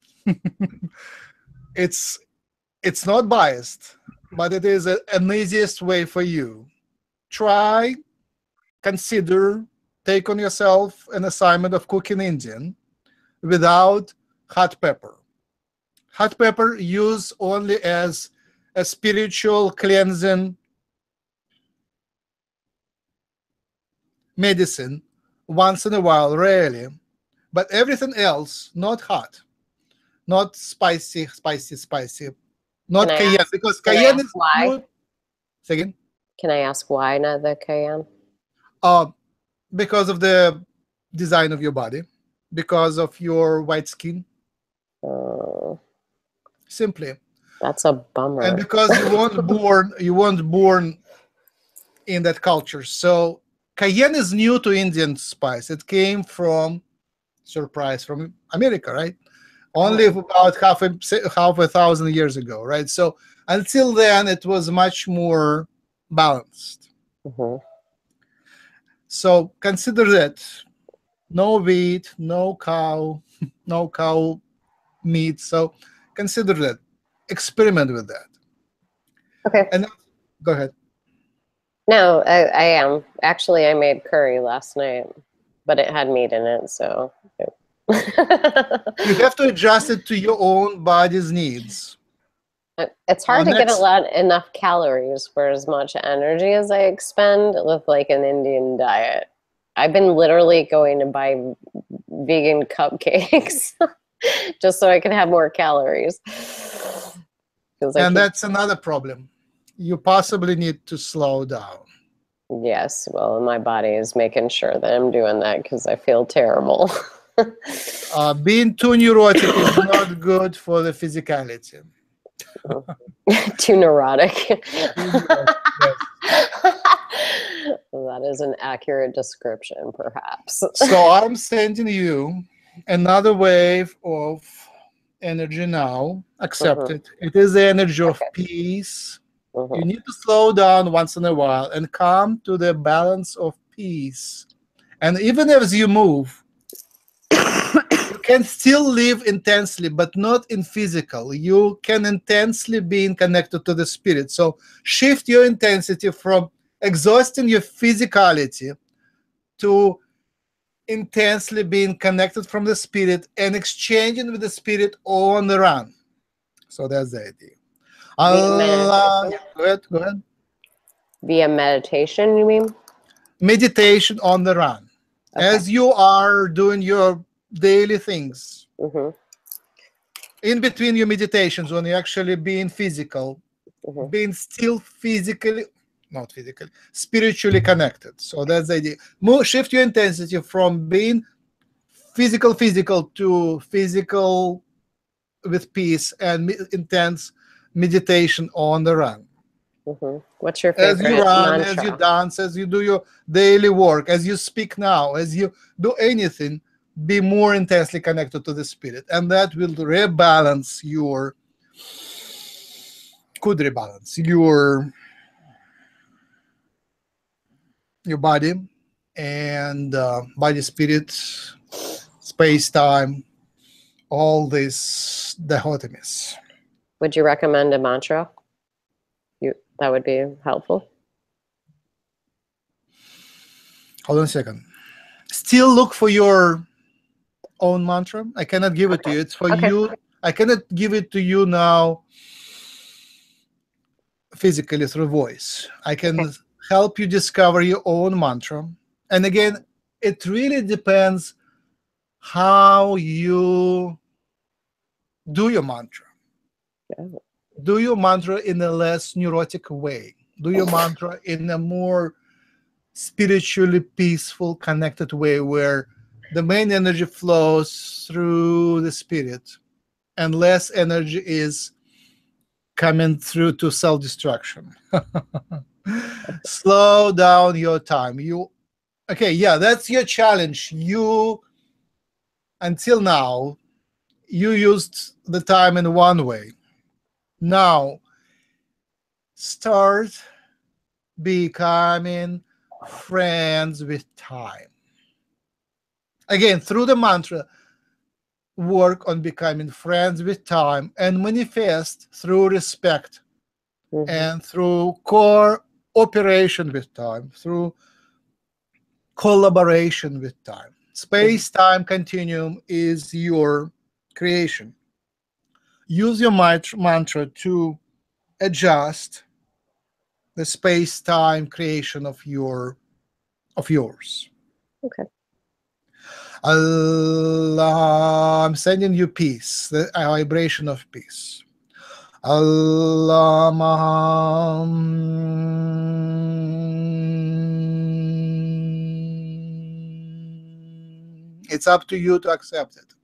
it's not biased, but it is an easiest way for you. Try, consider, take on yourself an assignment of cooking Indian without hot pepper. Hot pepper used only as a spiritual cleansing medicine once in a while, rarely. But everything else, not hot, not spicy, not cayenne, because cayenne is why? Say again? Can I ask why not the cayenne? Because of the design of your body, because of your white skin. Simply. That's a bummer. And because you weren't born in that culture. So cayenne is new to Indian spice. It came from, surprise, from America, right? Only about half a thousand years ago, right? So until then, it was much more balanced. So consider that. No wheat, no cow, no cow meat. So consider that. Experiment with that. Okay. And go ahead. No, I am. Actually, I made curry last night, but it had meat in it, so. You have to adjust it to your own body's needs. It's hard to get enough calories for as much energy as I expend with like an Indian diet. I've been literally going to buy vegan cupcakes just so I can have more calories. And that's another problem. You possibly need to slow down. Yes, well, my body is making sure that I'm doing that because I feel terrible. Being too neurotic is not good for the physicality. Too neurotic. Yes. That is an accurate description, perhaps. So I'm sending you another wave of energy now. Accept it. It is the energy of peace. You need to slow down once in a while and come to the balance of peace. And even as you move, you can still live intensely, but not in physical. You can intensely be connected to the spirit. So shift your intensity from exhausting your physicality to intensely being connected from the spirit and exchanging with the spirit on the run. So that's the idea. Go ahead. Via meditation, you mean? Meditation on the run. Okay. As you are doing your daily things. In between your meditations, when you're actually being physical, being still spiritually connected. So that's the idea. Shift your intensity from being physical to physical with peace and intense meditation on the run. What's your favorite As you run, mantra? as you dance, as you do your daily work, as you speak now, as you do anything, be more intensely connected to the spirit. And that will rebalance your body and body, spirit, space, time, all these dichotomies. Would you recommend a mantra? That would be helpful. Hold on a second. Still look for your own mantra. I cannot give it to you. It's for you. I cannot give it to you now physically through voice. I can help you discover your own mantra. And again, it really depends how you do your mantra. Do your mantra in a less neurotic way. Do your mantra in a more spiritually peaceful, connected way where the main energy flows through the spirit and less energy is coming through to self-destruction. Slow down your time. That's your challenge. Until now, you used the time in one way. Now, start becoming friends with time. Again, through the mantra, work on becoming friends with time and manifest through respect and through cooperation with time, through collaboration with time. Space-time continuum is your creation. Use your mantra to adjust the space-time creation of yours. Okay. Allah, I'm sending you peace, the vibration of peace. Allah, it's up to you to accept it.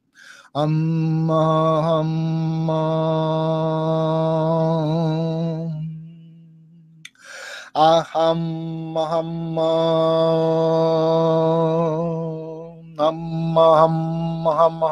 Aham, aham, aham, aham,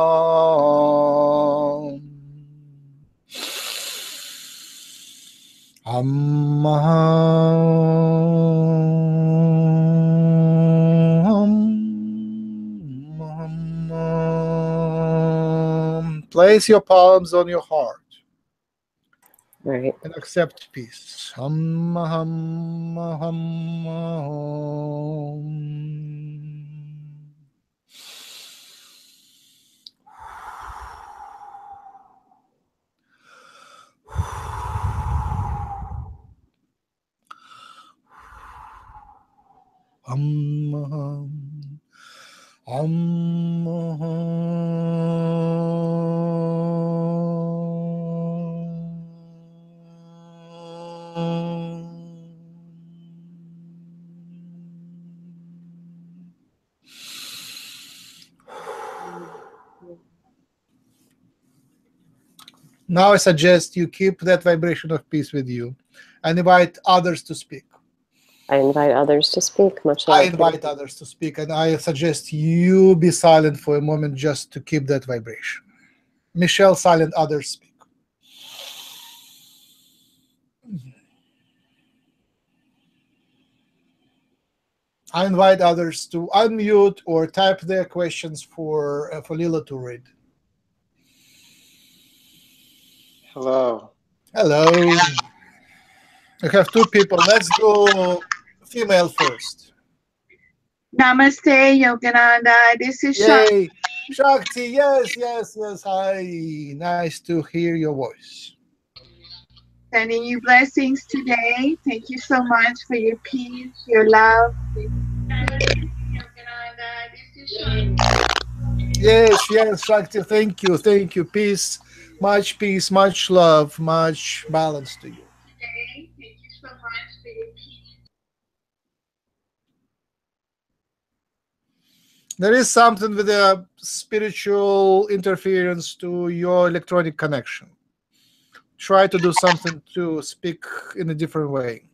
place your palms on your heart. Right. And accept peace. Hum, hum, hum, hum. Now I suggest you keep that vibration of peace with you and invite others to speak. I invite others to speak. Much I love. invite others to speak, and I suggest you be silent for a moment just to keep that vibration. Michelle, silent, others speak. I invite others to unmute or type their questions for Lila to read. Hello. Hello. We have two people. Let's go female first. Namaste, Yogananda. This is Yay. Shakti, yes, yes, yes. Hi. Nice to hear your voice. sending you blessings today. Thank you so much for your peace, your love. Yes, yes, Shakti. Thank you. Thank you. Peace, much love, much balance to you. Thank you so much for your peace. There is something with a spiritual interference to your electronic connection. Try to do something to speak in a different way.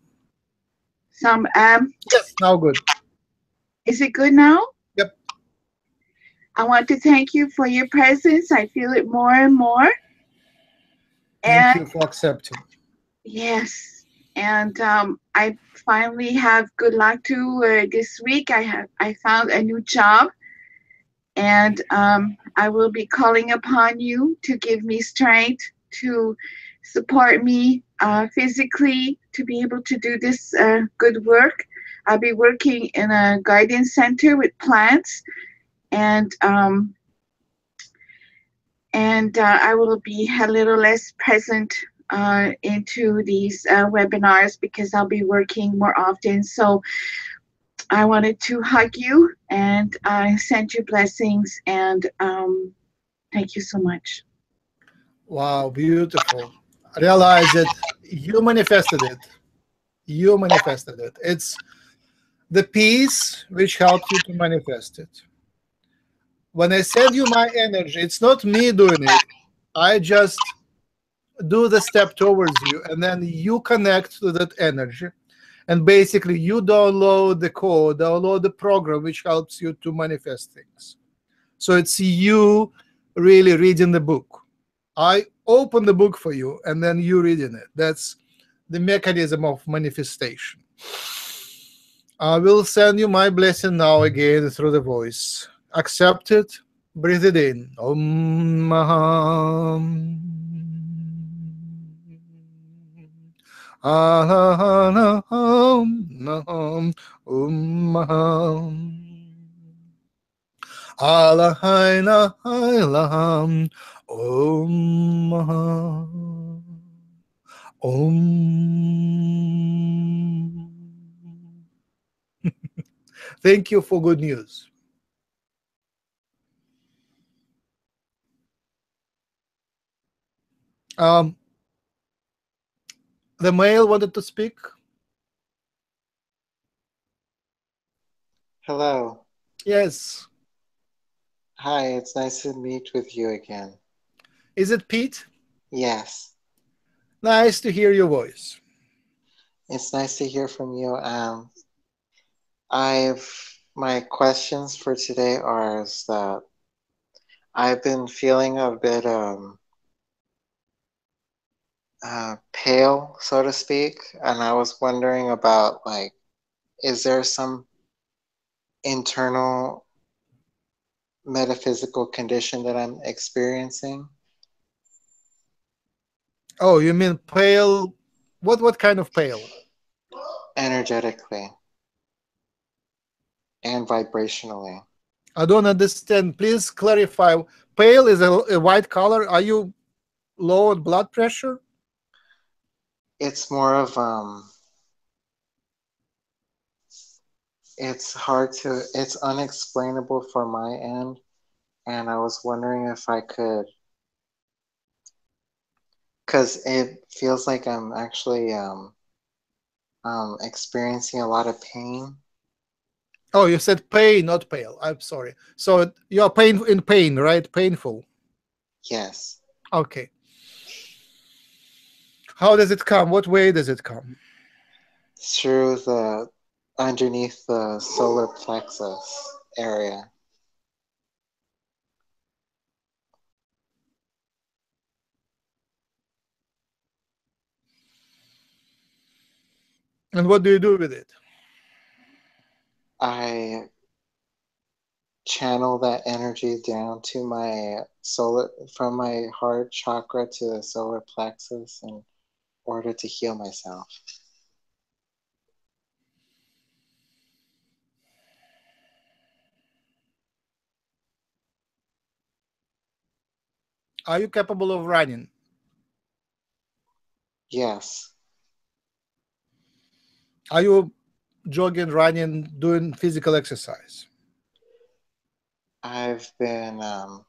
Yes, now good. Is it good now? Yep. I want to thank you for your presence. I feel it more and more. Thank you for accepting. Yes, and I finally have good luck too. This week I found a new job, and I will be calling upon you to give me strength to support me physically to be able to do this good work. I'll be working in a garden center with plants, and I will be a little less present into these webinars because I'll be working more often. So I wanted to hug you and send you blessings, and thank you so much. Wow, beautiful. Realize that you manifested it. You manifested it. It's the peace which helped you to manifest it. When I send you my energy, it's not me doing it. I just do the step towards you, and then you connect to that energy. And basically, you download the code, download the program which helps you to manifest things. So it's you really reading the book. I open the book for you, and then you reading it. That's the mechanism of manifestation. I will send you my blessing now again through the voice. Accept it. Breathe it in. Om Maham. Alaham Naham Om Maham. Alahaina Ilaham Om Maham. Om. Thank you for good news. The male wanted to speak. Hello. Yes. Hi, it's nice to meet with you again. Is it Pete? Yes. Nice to hear your voice. It's nice to hear from you. My questions for today are is that I've been feeling a bit pale, so to speak, and I was wondering about, like, is there some internal metaphysical condition that I'm experiencing? Oh, you mean pale? What kind of pale? Energetically and vibrationally. I don't understand. Please clarify. Pale is a white color. Are you low on blood pressure? It's more of it's unexplainable for my end, and I was wondering if I could, because it feels like I'm actually experiencing a lot of pain. Oh, you said pain, not pale. I'm sorry. So you're in pain, right? Painful. Yes. Okay. How does it come? What way does it come? Through underneath the solar plexus area. And what do you do with it? I channel that energy down to from my heart chakra to the solar plexus in order to heal myself. Are you capable of running? Yes. Are you jogging, running, doing physical exercise? I've been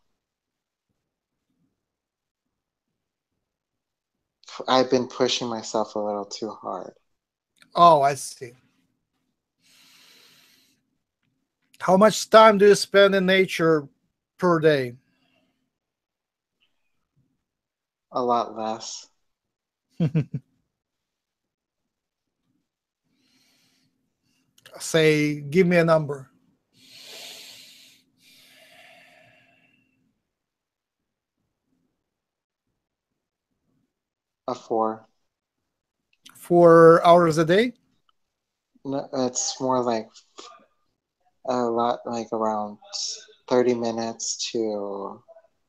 pushing myself a little too hard. Oh, I see. How much time do you spend in nature per day? A lot less. Say, give me a number. A 4. 4 hours a day? No, it's more like a lot, like around 30 minutes to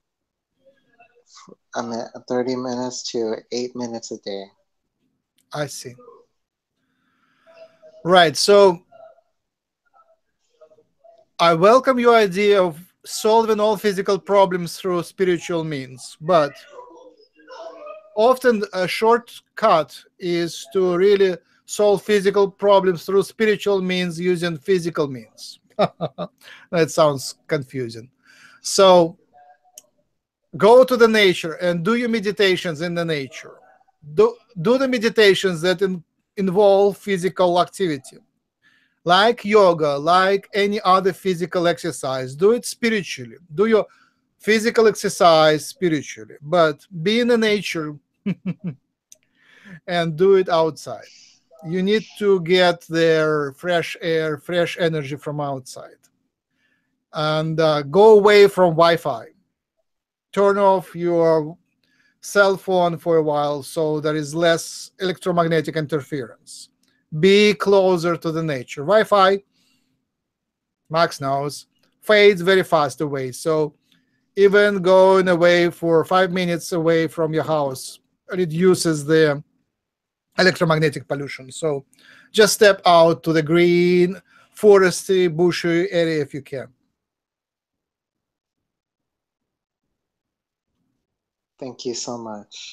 30 minutes to 8 minutes a day. I see. Right. So I welcome your idea of solving all physical problems through spiritual means, but often a shortcut is to really solve physical problems through spiritual means using physical means. That sounds confusing. So go to the nature and do your meditations in the nature. Do the meditations that involve physical activity, like yoga, like any other physical exercise. Do it spiritually. Do your physical exercise spiritually, but be in the nature and do it outside. You need to get their fresh air, fresh energy from outside. And go away from Wi-Fi. Turn off your cell phone for a while, so there is less electromagnetic interference. Be closer to the nature. Wi-Fi, Max knows, fades very fast away. So even going away for 5 minutes away from your house reduces the electromagnetic pollution. So just step out to the green, foresty, bushy area if you can. Thank you so much.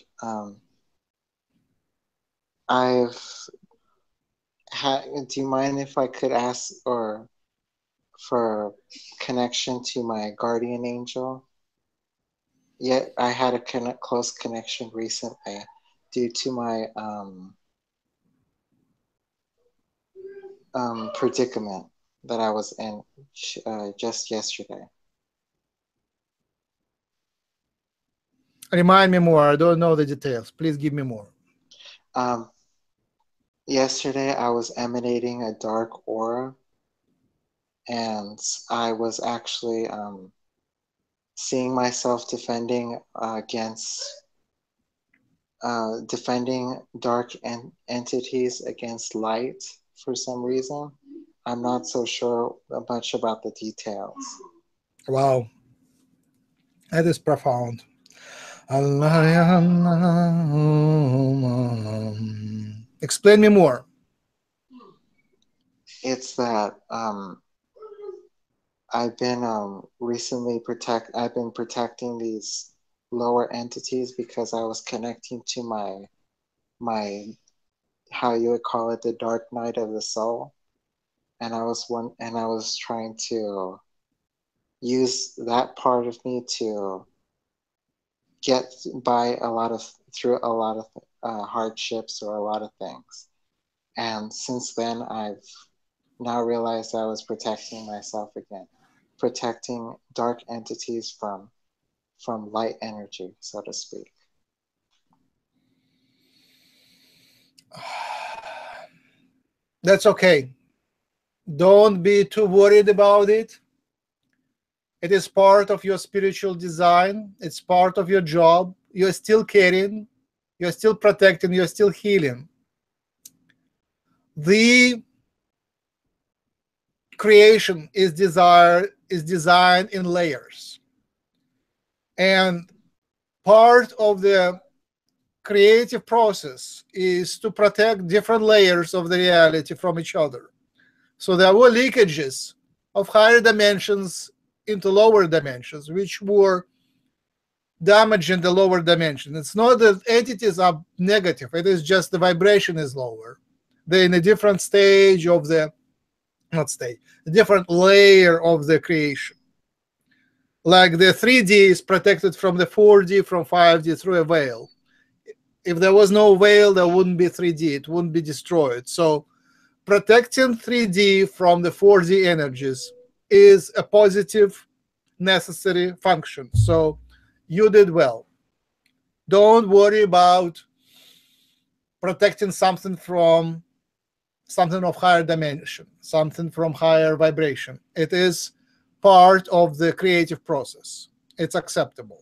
I've had. Do you mind if I could ask or for connection to my guardian angel? Yet I had a close connection recently due to my predicament that I was in just yesterday. Remind me more. I don't know the details. Please give me more. Yesterday I was emanating a dark aura, and I was actually seeing myself defending defending dark entities against light for some reason. I'm not so sure much about the details. Wow. That is profound. Explain me more. It's that I've been recently I've been protecting these lower entities because I was connecting to my how you would call it, the dark night of the soul, and I was trying to use that part of me to get by through a lot of hardships or a lot of things. And since then, I've now realized I was protecting myself again, protecting dark entities from light energy, so to speak. That's okay. Don't be too worried about it. It is part of your spiritual design. It's part of your job. You're still caring. You're still protecting. You're still healing. The creation is designed in layers. And part of the creative process is to protect different layers of the reality from each other. So there were leakages of higher dimensions into lower dimensions, which were damaging the lower dimension. It's not that entities are negative. It is just the vibration is lower. They're in a different stage of the, not stage, a different layer of the creation. Like the 3D is protected from the 4D, from 5D through a veil. If there was no veil, there wouldn't be 3D. It wouldn't be destroyed. So protecting 3D from the 4D energies is a positive, necessary function. So you did well. Don't worry about protecting something from something of higher dimension, something from higher vibration. It is part of the creative process. It's acceptable.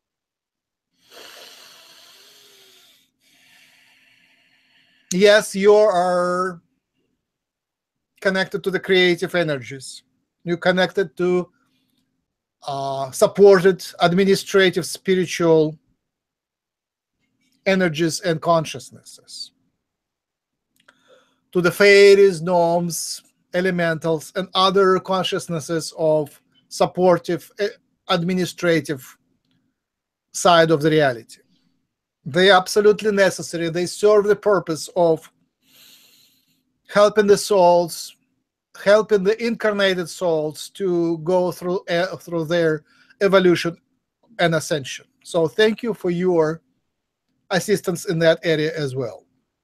Yes, you are connected to the creative energies. You're connected to supported administrative spiritual energies and consciousnesses, to the fairies, gnomes, elementals, and other consciousnesses of supportive administrative side of the reality. They are absolutely necessary. They serve the purpose of helping the souls, helping the incarnated souls to go through their evolution and ascension. So thank you for your assistance in that area as well.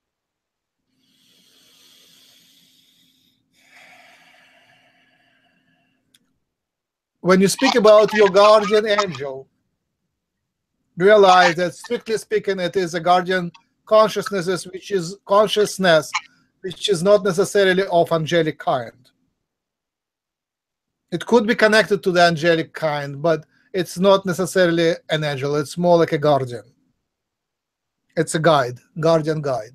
When you speak about your guardian angel, realize that strictly speaking, it is a guardian consciousness, which is not necessarily of angelic kind. It could be connected to the angelic kind, but it's not necessarily an angel. It's more like a guardian. It's a guide, guardian guide.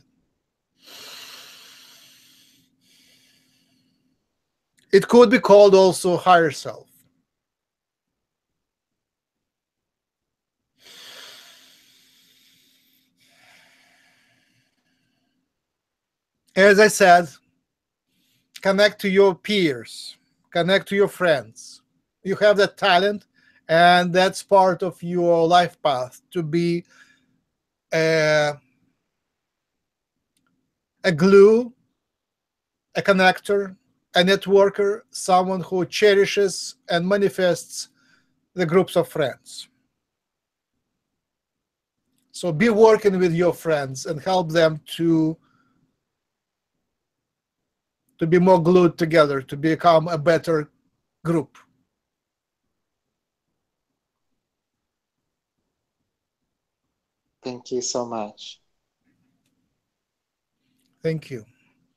It could be called also higher self. As I said, connect to your peers, connect to your friends. You have that talent, and that's part of your life path, to be a glue, a connector, a networker, someone who cherishes and manifests the groups of friends. So be working with your friends and help them to be more glued together, to become a better group. Thank you so much. Thank you.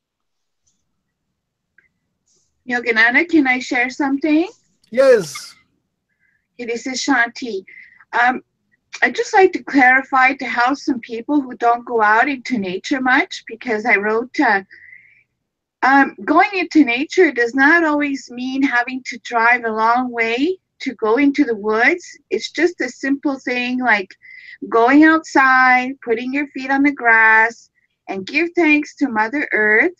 Yogananda, can I share something? Yes. Okay, this is Shanti. I'd just like to clarify to help some people who don't go out into nature much, because I wrote, going into nature does not always mean having to drive a long way to go into the woods. It's just a simple thing like going outside, putting your feet on the grass, and give thanks to Mother Earth.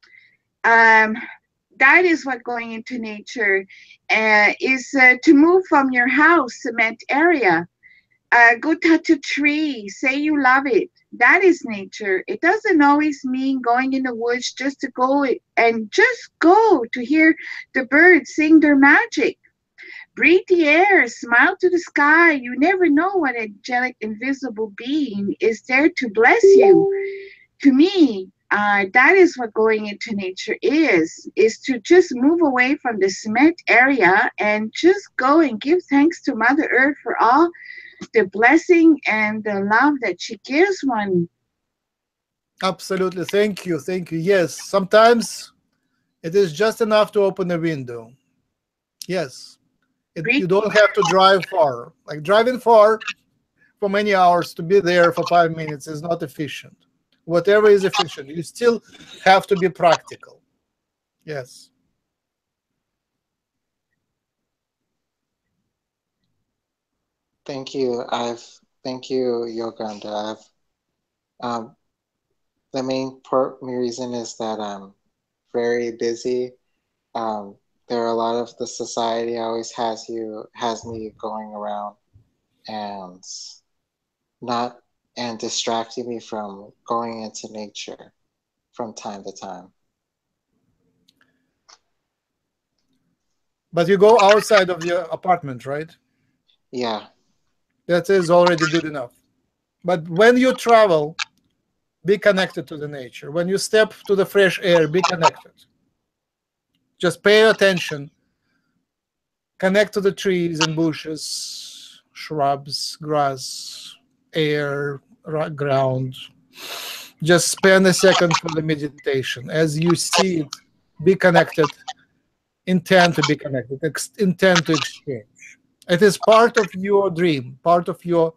That is what going into nature is, to move from your house, cement area. Go touch a tree, say you love it. That is nature. It doesn't always mean going in the woods just to go and just go to hear the birds sing their magic. Breathe the air, smile to the sky. You never know what angelic invisible being is there to bless you. To me, that is what going into nature is to just move away from the cement area and just go and give thanks to Mother Earth for all the blessing and the love that she gives one. Absolutely. Thank you. Thank you. Yes, sometimes it is just enough to open a window. Yes. You don't have to drive far. Like driving far for many hours to be there for 5 minutes is not efficient. Whatever is efficient, you still have to be practical. Yes. Thank you. Thank you, Yogananda. The main reason is that I'm very busy. There are a lot of the society always has me going around and distracting me from going into nature from time to time. But you go outside of your apartment, right? Yeah. That is already good enough. But when you travel, be connected to the nature. When you step to the fresh air, be connected. Just pay attention. Connect to the trees and bushes, shrubs, grass, air, ground. Just spend a second for the meditation. As you see it, be connected. Intend to be connected. Intend to exchange. It is part of your dream, part of your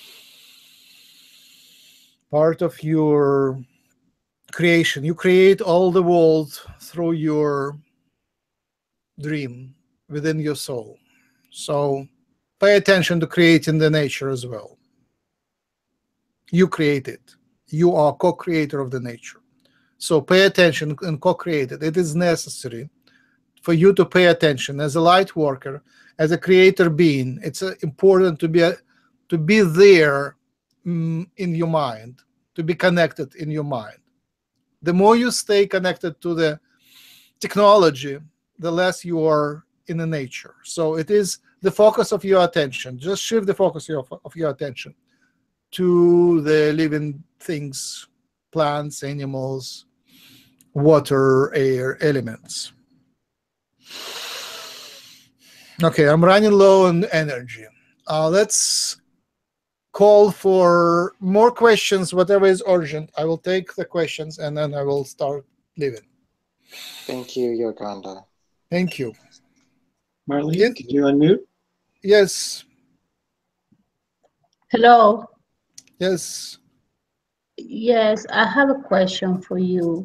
creation. You create all the world through your dream within your soul. So pay attention to creating the nature as well. You create it. You are co-creator of the nature. So pay attention and co-create it. It is necessary for you to pay attention as a light worker, as a creator being. It's important to be there in your mind, to be connected in your mind. The more you stay connected to the technology, the less you are in the nature. So it is the focus of your attention. Just shift the focus of your attention to the living things, plants, animals, water, air, elements. Okay, I'm running low on energy. Let's call for more questions, whatever is urgent. I will take the questions and then I will start leaving. Thank you, Yogananda. Thank you. Marlene, can you unmute? Yes. Hello. Yes. Yes, I have a question for you.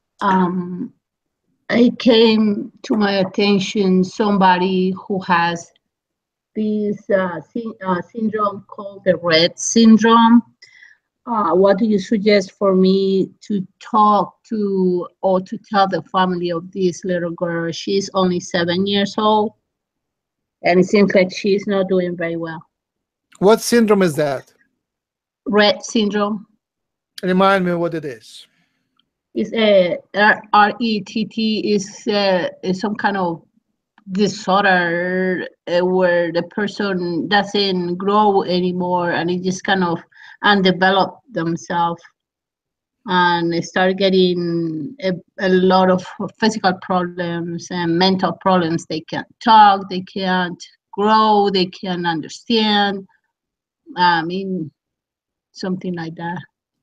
It came to my attention somebody who has this syndrome called the Rett syndrome. What do you suggest for me to talk to or to tell the family of this little girl? She's only 7 years old, and it seems like she's not doing very well. What syndrome is that? Rett syndrome. Remind me what it is. It's a RETT is some kind of disorder where the person doesn't grow anymore and it just kind of undevelop themselves and they start getting a lot of physical problems and mental problems. They can't talk, they can't grow, they can't understand. I mean, something like that.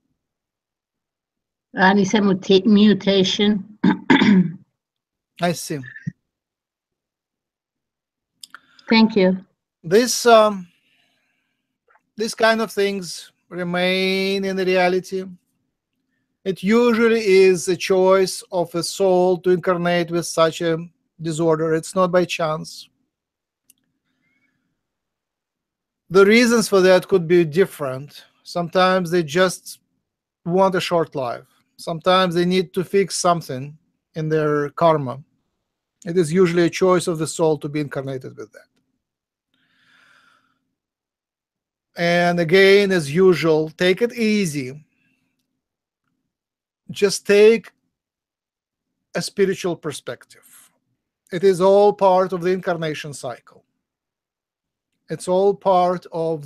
And it's a mutation. I see. Thank you. This kind of things remain in the reality. It usually is a choice of a soul to incarnate with such a disorder. It's not by chance. The reasons for that could be different. Sometimes they just want a short life. Sometimes they need to fix something in their karma. It is usually a choice of the soul to be incarnated with that. And again, as usual, take it easy. Just take a spiritual perspective. It is all part of the incarnation cycle. It's all part of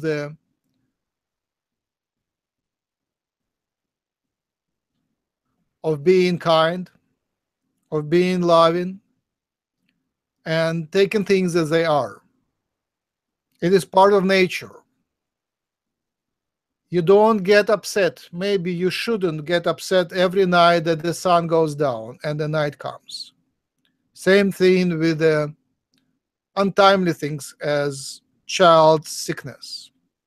being kind, of being loving, and taking things as they are. It is part of nature. You don't get upset. Maybe you shouldn't get upset every night that the sun goes down and the night comes. Same thing with the untimely things as child sickness.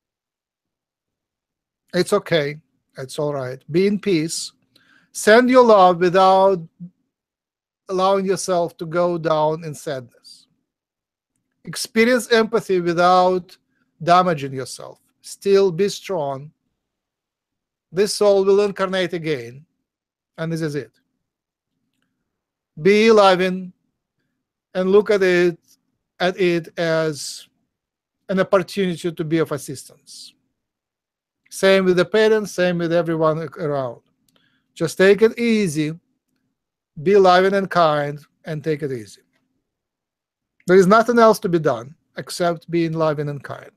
It's okay. It's all right. Be in peace. Send your love without allowing yourself to go down in sadness. Experience empathy without damaging yourself. Still be strong. This soul will incarnate again, and this is it. Be loving and look at it as an opportunity to be of assistance. Same with the parents, same with everyone around. Just take it easy, be loving and kind, and take it easy. There is nothing else to be done except being loving and kind.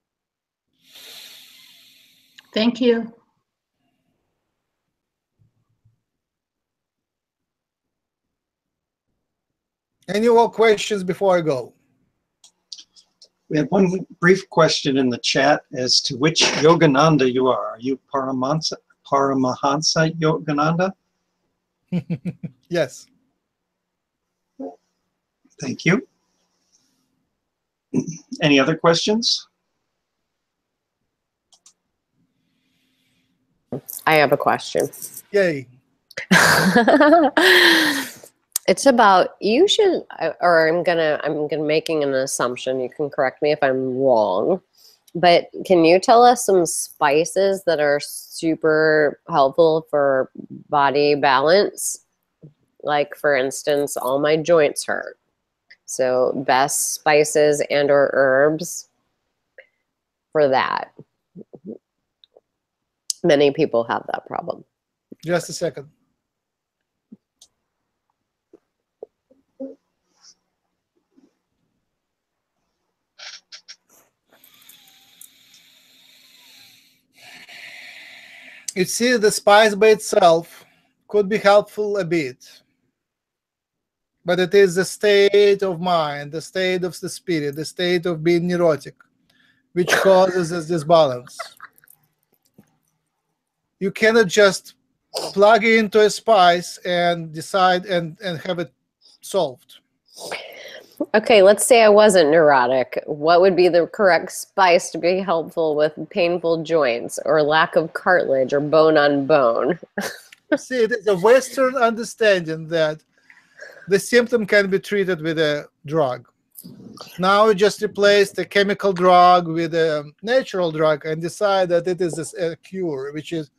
Thank you. Any more questions before I go? We had one brief question in the chat as to which Yogananda you are. Are you Paramahansa Yogananda? Yes. Thank you. Any other questions? I have a question. Yay. It's about, you should, or I'm gonna making an assumption. You can correct me if I'm wrong, but can you tell us some spices that are super helpful for body balance? Like, for instance, all my joints hurt. So best spices and or herbs for that. Many people have that problem. Just a second. You see, the spice by itself could be helpful a bit, but it is the state of mind, the state of the spirit, the state of being neurotic, which causes this disbalance. You cannot just plug into a spice and decide and have it solved. Okay, let's say I wasn't neurotic. What would be the correct spice to be helpful with painful joints or lack of cartilage or bone on bone? See, it is a Western understanding that the symptom can be treated with a drug. Now we just replace the chemical drug with a natural drug and decide that it is a cure, which is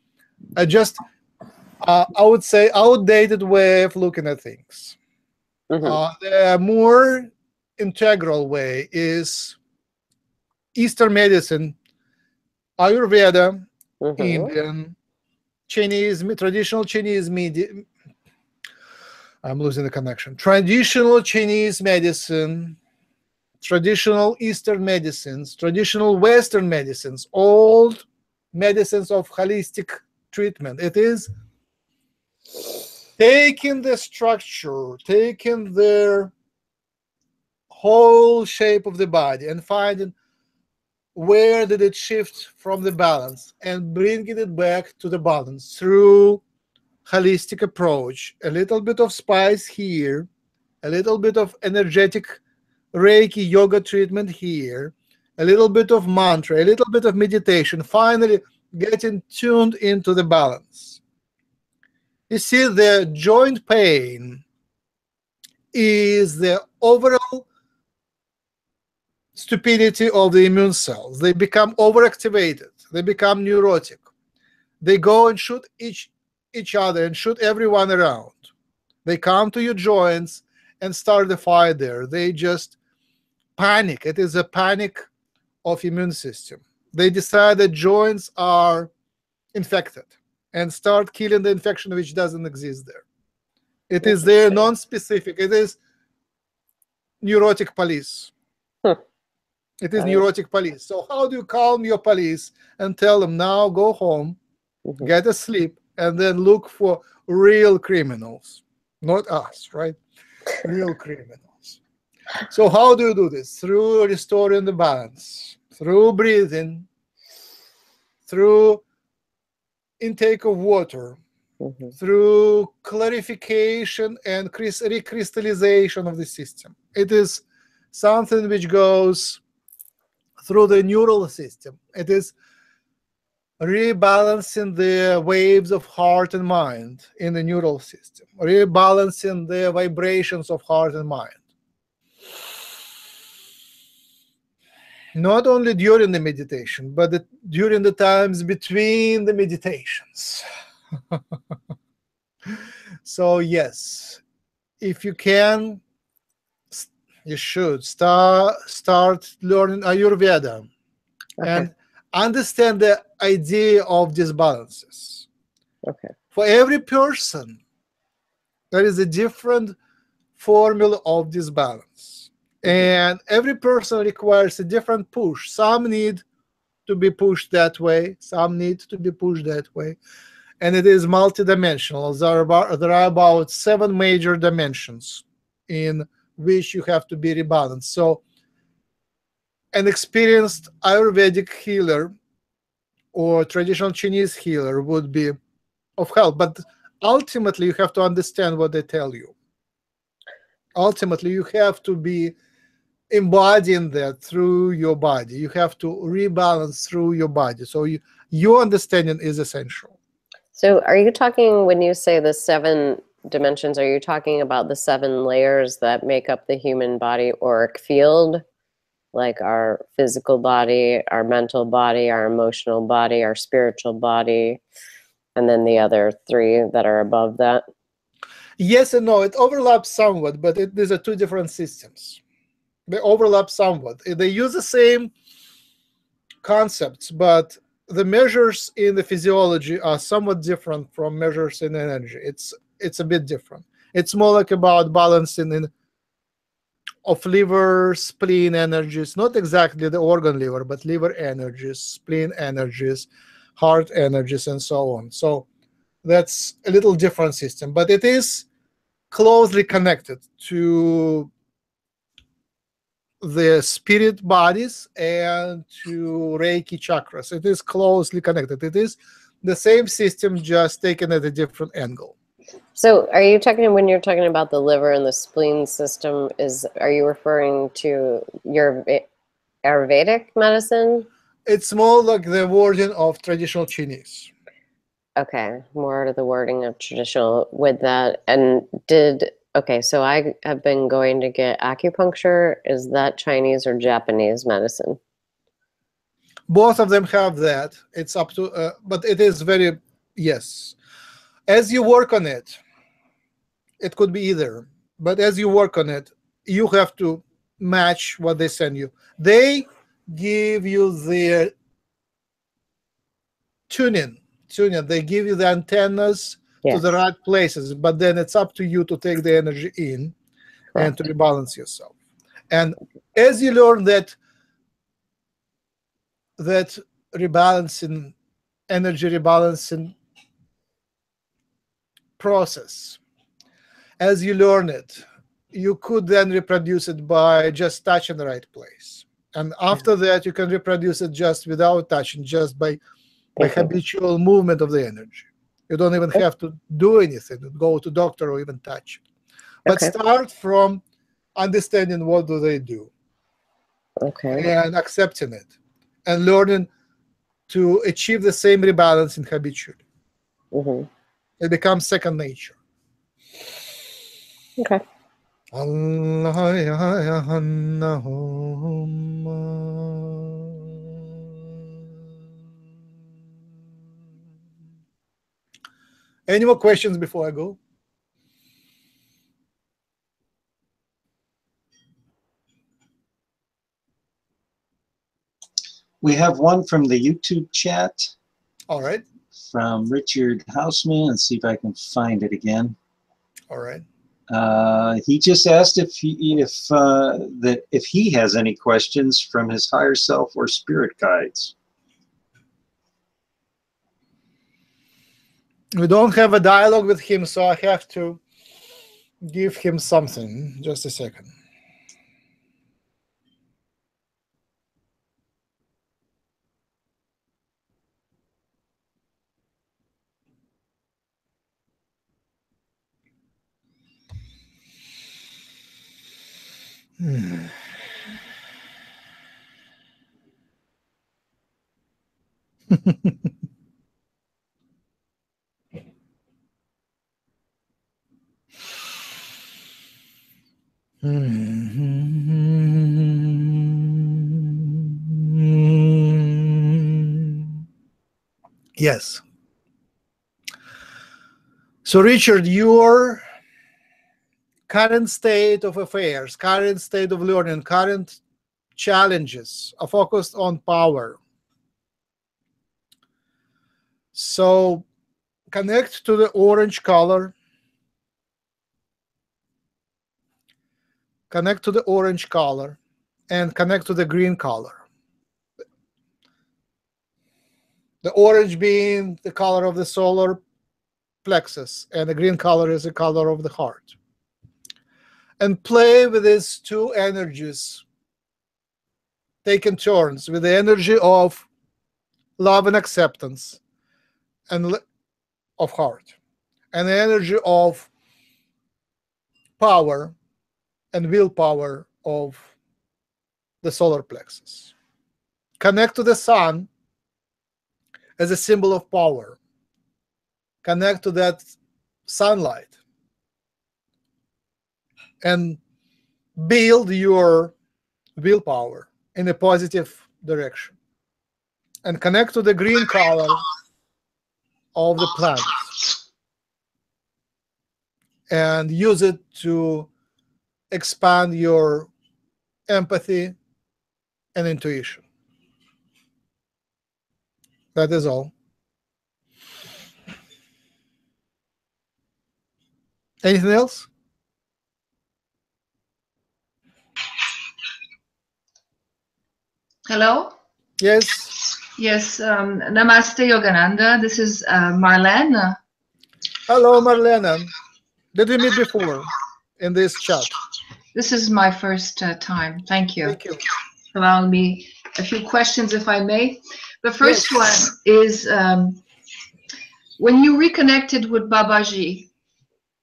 I would say, outdated way of looking at things. The more integral way is Eastern medicine, Ayurveda, Indian, Chinese, traditional Chinese medicine. I'm losing the connection. Traditional Chinese medicine, traditional Eastern medicines, traditional Western medicines, old medicines of holistic treatment. It is taking the structure, taking the whole shape of the body and finding where did it shift from the balance and bringing it back to the balance through holistic approach. A little bit of spice here, a little bit of energetic Reiki yoga treatment here, a little bit of mantra, a little bit of meditation, finally getting tuned into the balance. You see, the joint pain is the overall stupidity of the immune cells. They become overactivated. They become neurotic. They go and shoot each other and shoot everyone around. They come to your joints and start the fight there. They just panic. It is a panic of immune system. They decide that joints are infected and start killing the infection which doesn't exist there. It is their non-specific. It is neurotic police. It is neurotic police. So how do you calm your police and tell them, now go home, get a sleep, and then look for real criminals? Not us, right? Real criminals. So how do you do this? Through restoring the balance, through breathing, through intake of water, through clarification and recrystallization of the system. It is something which goes through the neural system. It is rebalancing the waves of heart and mind in the neural system, rebalancing the vibrations of heart and mind. Not only during the meditation, but during the times between the meditations. So yes, if you can, you should start learning Ayurveda and understand the idea of disbalances. For every person, there is a different formula of disbalance. And every person requires a different push. Some need to be pushed that way. Some need to be pushed that way. And it is multidimensional. There are about 7 major dimensions in which you have to be rebalanced. So an experienced Ayurvedic healer or traditional Chinese healer would be of help. But ultimately, you have to understand what they tell you. Ultimately, you have to be embodying that through your body. You have to rebalance through your body. So your understanding is essential. So are you talking, when you say the 7 dimensions, are you talking about the 7 layers that make up the human body auric field? Like our physical body, our mental body, our emotional body, our spiritual body, and then the other 3 that are above that? Yes and no. It overlaps somewhat, but these are 2 different systems. They overlap somewhat. They use the same concepts, but the measures in the physiology are somewhat different from measures in energy. It's a bit different. It's more like about balancing of liver, spleen energies, not exactly the organ liver, but liver energies, spleen energies, heart energies, and so on. So that's a little different system, but it is closely connected to the spirit bodies and to Reiki chakras. It is closely connected. It is the same system, just taken at a different angle. So are you talking, when you're talking about the liver and the spleen system, are you referring to your Ayurvedic medicine? It's more like the wording of traditional Chinese. Okay, more to the wording of traditional with that. And okay, so I have been going to get acupuncture. Is that Chinese or Japanese medicine? Both of them have that. It's up to, but it is very, yes. As you work on it, it could be either. But as you work on it, you have to match what they send you. They give you their tuning. They give you the antennas to the right places, but then it's up to you to take the energy in and to rebalance yourself. And as you learn that rebalancing, energy rebalancing process, as you learn it, you could then reproduce it by just touching the right place. And after that, you can reproduce it just without touching, just by habitual movement of the energy. You don't even have to do anything, go to doctor or even touch it. But start from understanding what do they do. And accepting it. And learning to achieve the same rebalancing habitually. It becomes second nature. Okay. Any more questions before I go? We have one from the YouTube chat. All right. From Richard Hausman, and see if I can find it again. All right. He just asked if he has any questions from his higher self or spirit guides. We don't have a dialogue with him, so I have to give him something. Just a second. Yes. So, Richard, your current state of affairs, current state of learning, current challenges are focused on power. So, connect to the orange color. Connect to the orange color and connect to the green color. The orange being the color of the solar plexus, and the green color is the color of the heart. And play with these two energies, taking turns with the energy of love and acceptance and of heart, and the energy of power and willpower of the solar plexus. Connect to the sun as a symbol of power. Connect to that sunlight and build your willpower in a positive direction. And connect to the green color of the planets and use it to expand your empathy and intuition. That is all. Anything else? Hello? Yes. Yes, Namaste Yogananda. This is Marlene. Hello, Marlene. Did we meet before in this chat? This is my first time. Thank you. Thank you. Allow me a few questions, if I may. The first one is, when you reconnected with Babaji,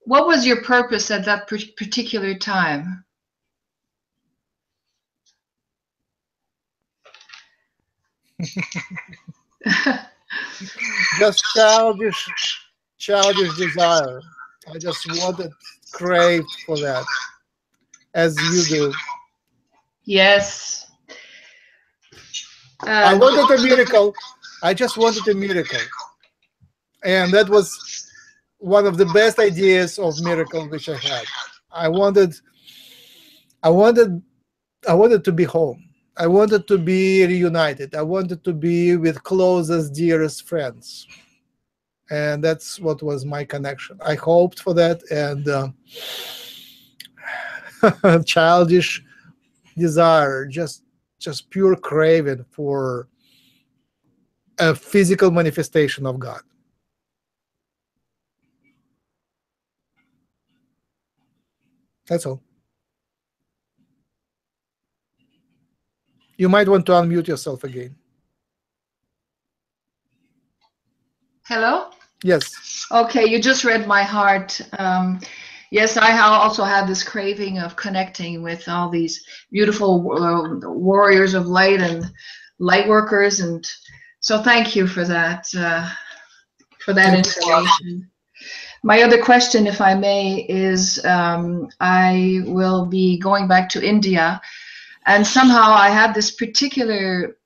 What was your purpose at that particular time? Just childish desire. I just wanted, craved for that, as you do. Yes. I wanted a miracle. I just wanted a miracle, and that was one of the best ideas of miracle which I had. I wanted to be home. I wanted to be reunited. I wanted to be with closest, dearest friends. And that's what was my connection. I hoped for that, and childish desire, just pure craving for a physical manifestation of God. That's all. You might want to unmute yourself again. Hello? Yes. Okay, you just read my heart. Yes, I also had this craving of connecting with all these beautiful warriors of light and light workers, and so thank you for that information. My other question, if I may, is I will be going back to India, and somehow I have this particular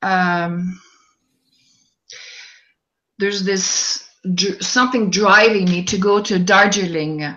there's this something driving me to go to Darjeeling.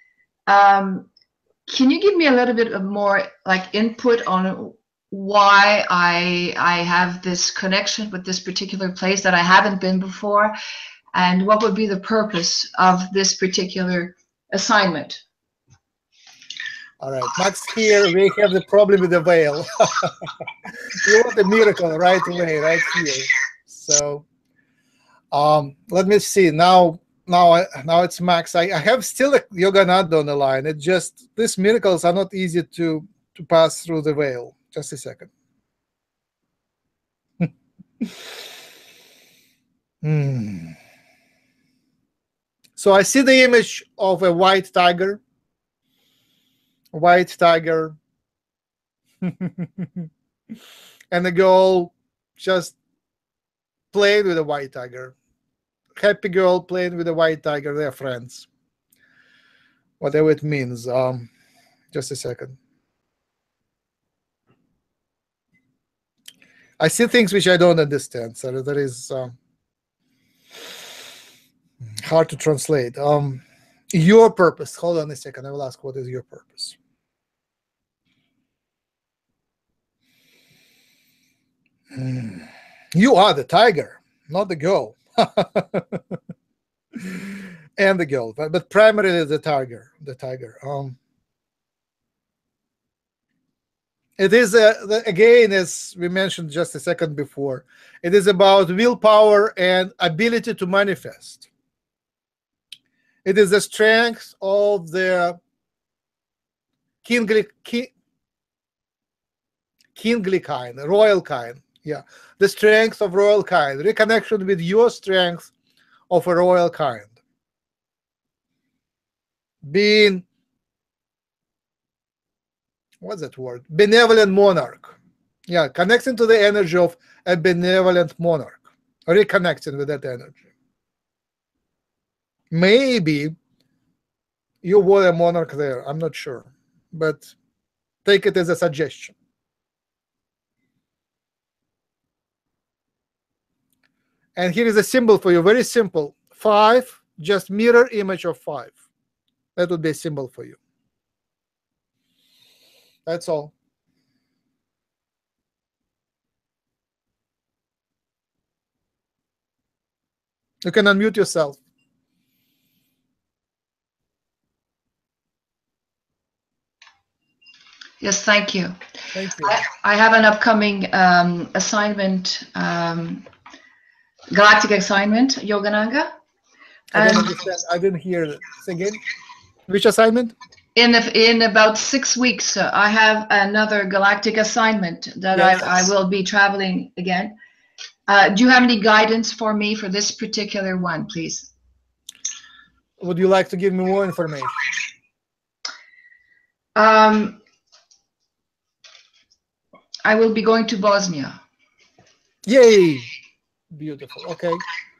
Can you give me a little bit of more like input on why I have this connection with this particular place that I haven't been before, and what would be the purpose of this particular assignment? All right, Max, here we have the problem with the veil. You want a miracle right away, right here. So let me see. Now it's Max. I have still a Yogananda on the line. It just, these miracles are not easy to pass through the veil. Just a second. So I see the image of a white tiger. White tiger. And the girl just played with a white tiger. Happy girl playing with a white tiger. They're friends. Whatever it means. Just a second. I see things which I don't understand, so that is hard to translate. Your purpose. Hold on a second. I will ask, what is your purpose? You are the tiger, not the girl. And the girl, but primarily the tiger. The tiger. It is again, as we mentioned just a second before, it is about willpower and ability to manifest. It is the strength of the kingly kind, royal kind. Yeah, the strength of royal kind, reconnection with your strength of a royal kind. Being, what's that word? Benevolent monarch. Yeah, connecting to the energy of a benevolent monarch, reconnecting with that energy. Maybe you were a monarch there, I'm not sure, but take it as a suggestion. And here is a symbol for you, very simple. 5, just mirror image of 5. That would be a symbol for you. That's all. You can unmute yourself. Yes, thank you. Thank you. I have an upcoming assignment, Galactic assignment, Yogananda. I don't understand. I didn't hear it. Say again. Which assignment? In about 6 weeks, I have another galactic assignment that Yes. I will be traveling again. Do you have any guidance for me for this particular one, please? would you like to give me more information? I will be going to Bosnia. Yay! Beautiful. Okay.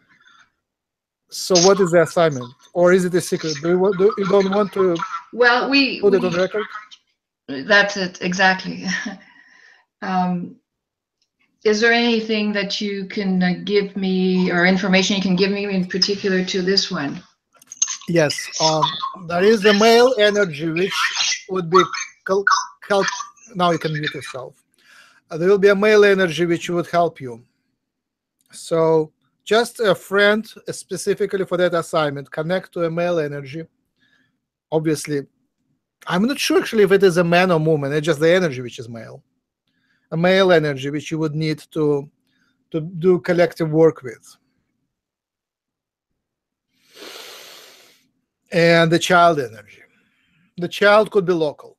So what is the assignment, or is it a secret? You don't want to Well, put it on record? That's it, exactly. Is there anything that you can give me, or information you can give me in particular to this one? Yes. There is a male energy which would be now you can mute yourself. There will be a male energy which would help you. So just a friend specifically for that assignment, connect to a male energy. Obviously, I'm not sure actually if it is a man or woman. It's just the energy which is male. A male energy which you would need to do collective work with. And the child energy. The child could be local.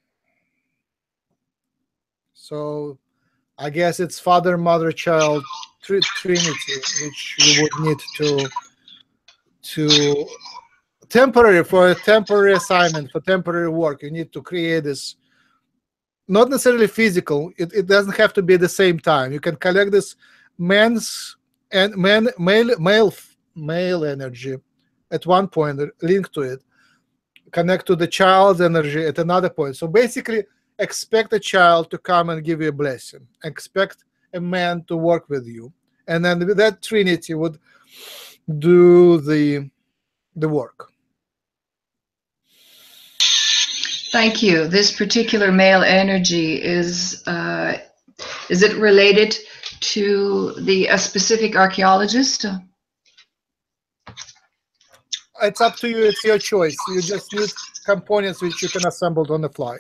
So I guess it's father, mother, child, trinity, which you would need to temporary, for a temporary assignment, for temporary work. You need to create this, not necessarily physical. It doesn't have to be at the same time. You can collect this male energy at one point, link to it, connect to the child's energy at another point. So basically, expect a child to come and give you a blessing. Expect a man to work with you, and then that trinity would do the work. Thank you. This particular male energy is it related to a specific archaeologist? It's up to you. It's your choice. You just need components which you can assemble on the fly.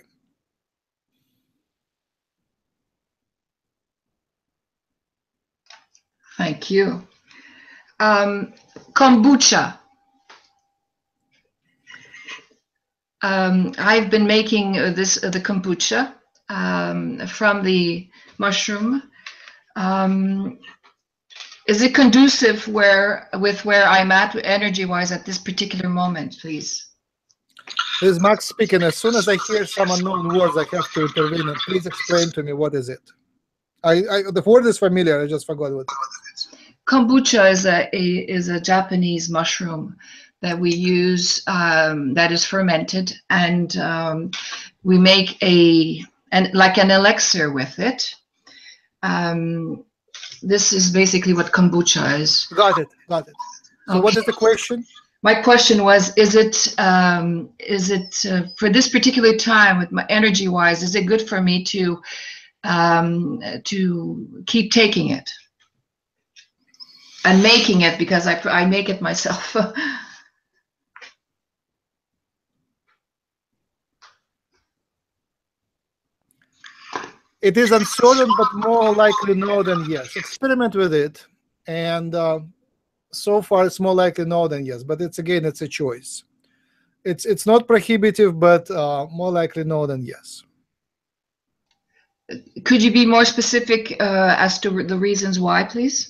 Thank you. Kombucha. I've been making the kombucha from the mushroom. Is it conducive with where I'm at energy-wise at this particular moment, please? This is Max speaking. As soon as I hear some unknown words, I have to intervene. And please explain to me, what is it? The word is familiar. I just forgot what it is. Kombucha is a Japanese mushroom that we use that is fermented, and we make like an elixir with it. This is basically what kombucha is. Got it. So okay. What is the question? My question was: is it for this particular time, with my energy-wise, is it good for me to keep taking it and making it, because I make it myself? It is uncertain, but more likely no than yes. Experiment with it, and so far it's more likely no than yes. But it's a choice. It's not prohibitive, but more likely no than yes. Could you be more specific as to the reasons why, please?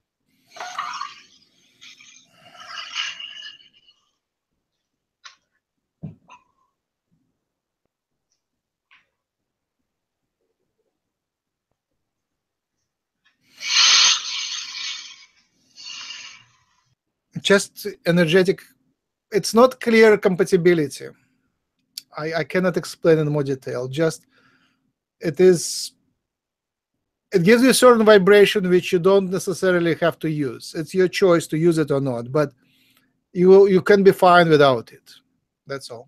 Just energetic. It's not clear compatibility. I cannot explain in more detail. Just it gives you a certain vibration which you don't necessarily have to use. It's your choice to use it or not, but you can be fine without it. That's all.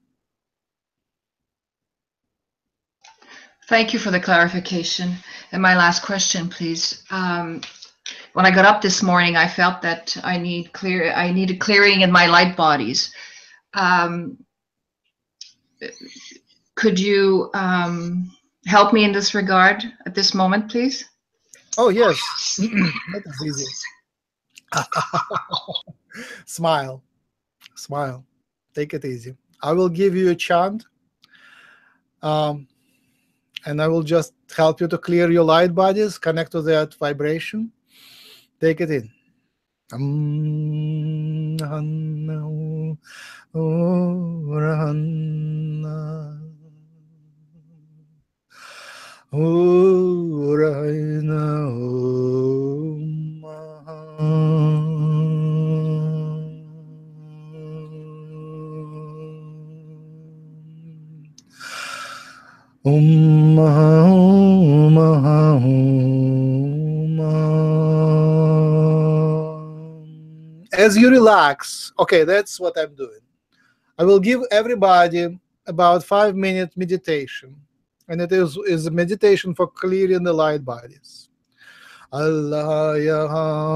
Thank you for the clarification. And my last question, please. When I got up this morning, I felt that I needed clearing in my light bodies. Could you help me in this regard at this moment, please? Oh, yes. That is easy. Smile. Take it easy. I will give you a chant, and I will just help you to clear your light bodies, connect to that vibration. Take it in. As you relax, okay, that's what I'm doing. I will give everybody about 5-minute meditation, and it is a meditation for clearing the light bodies. Allah ya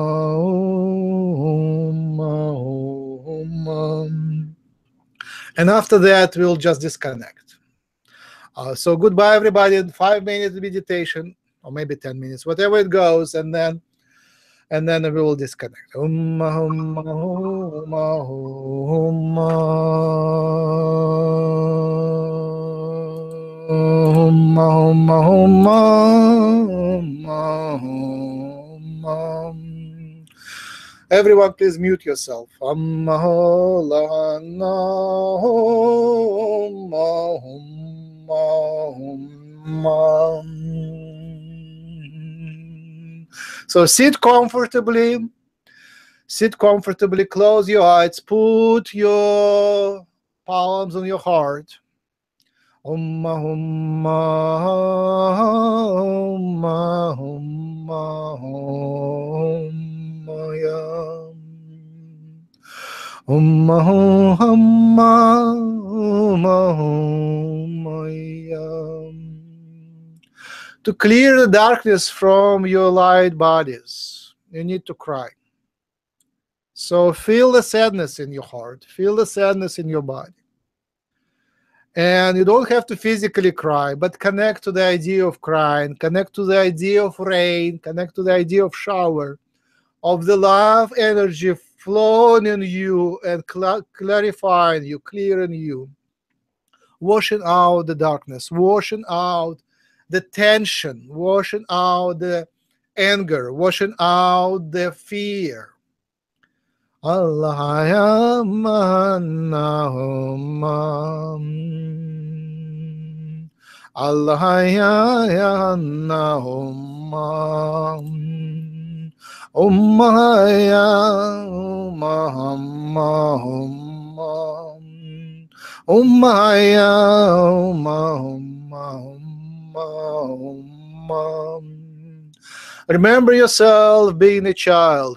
and after that we'll just disconnect. So goodbye everybody. 5-minute meditation, or maybe 10 minutes, whatever it goes, and then we will disconnect. Everyone, please mute yourself. So sit comfortably, close your eyes, put your palms on your heart. To clear the darkness from your light bodies, you need to cry. So feel the sadness in your heart, feel the sadness in your body. And you don't have to physically cry, but connect to the idea of crying, connect to the idea of rain, connect to the idea of shower, of the love energy flowing in you and clarifying you, clearing you, washing out the darkness, washing out the tension, washing out the anger, washing out the fear. Allah ya Nahum, Allah ya Nahum, ya remember yourself being a child.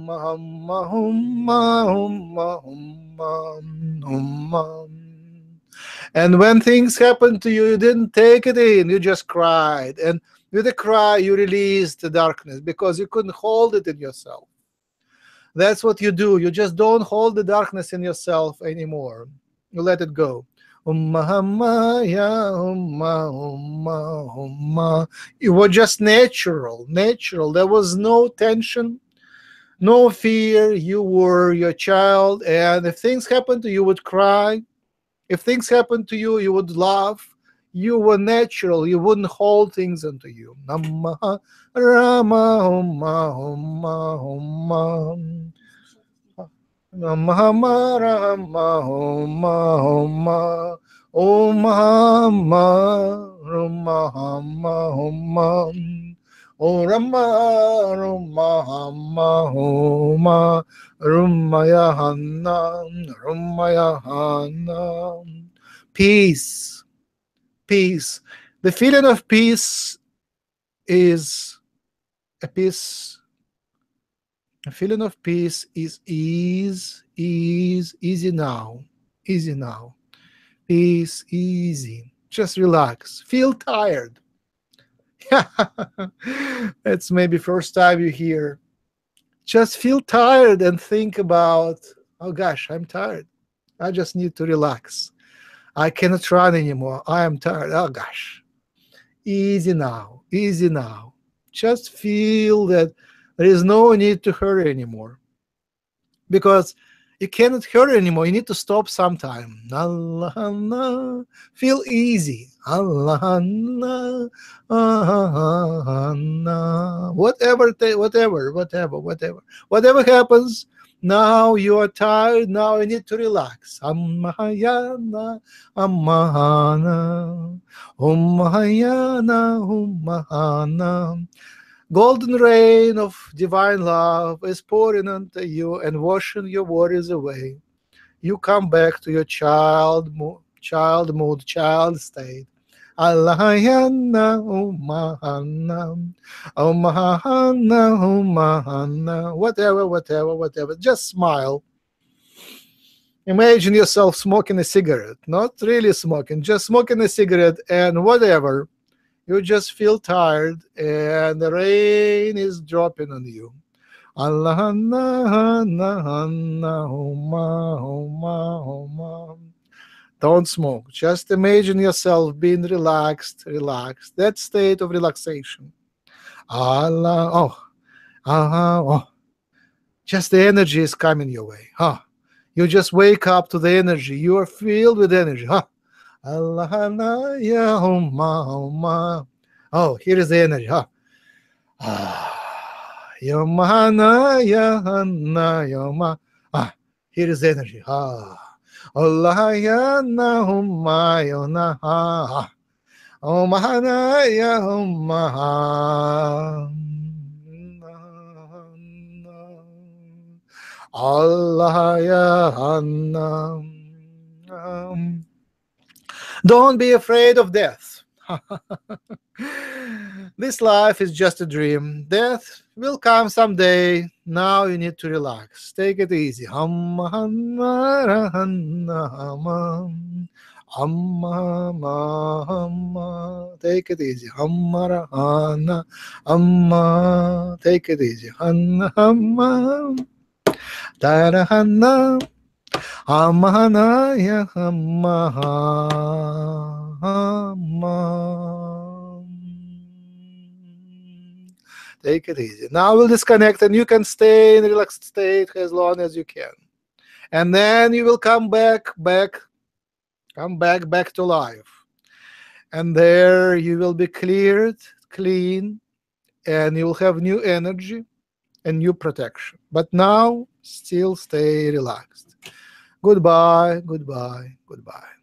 And when things happen to you, you didn't take it in, you just cried. And with a cry, you released the darkness because you couldn't hold it in yourself. That's what you do. You just don't hold the darkness in yourself anymore. You let it go. It was just natural. There was no tension, no fear. You were your child, and if things happened to you, you would cry. If things happened to you, you would laugh. You were natural. You wouldn't hold things into you. Peace. Peace. The feeling of peace is a peace. A feeling of peace is easy now. Easy now. Peace, easy. Just relax. Feel tired. That's maybe first time you hear. Just feel tired and think about, oh gosh, I'm tired. I just need to relax. I cannot run anymore. I am tired. Oh gosh. Easy now. Easy now. Just feel that there is no need to hurry anymore. Because You cannot hurt anymore. You need to stop sometime. Allah, Allah. Feel easy. Allah, Allah. Allah. Whatever happens, now you are tired. Now you need to relax. Ammahayana, ammahana, ummahayana, ummahana. Golden rain of divine love is pouring into you and washing your worries away. You come back to your child state. Allahayana, umahana, umahana, umahana. Whatever. Just smile. Imagine yourself smoking a cigarette. Not really smoking, just smoking a cigarette and whatever. You just feel tired and the rain is dropping on you. Allah, don't smoke. Just imagine yourself being relaxed. That state of relaxation. Allah, just the energy is coming your way. You just wake up to the energy. You are filled with energy. Allah, ya Umma. Oh, here is the energy. Yomana, ya Hanna, Yoma. Here is the energy. Allah, ya na Umma, Yona. Omahana, ya Umma. Allah, ya Hanna. Don't be afraid of death. This life is just a dream. Death will come someday. Now you need to relax. Take it easy. Take it easy. Take it easy. Amana ya Take it easy. Now we'll disconnect and you can stay in a relaxed state as long as you can. And then you will come back to life. And there you will be cleared, clean, and you will have new energy and new protection. But now still stay relaxed. Goodbye, goodbye, goodbye.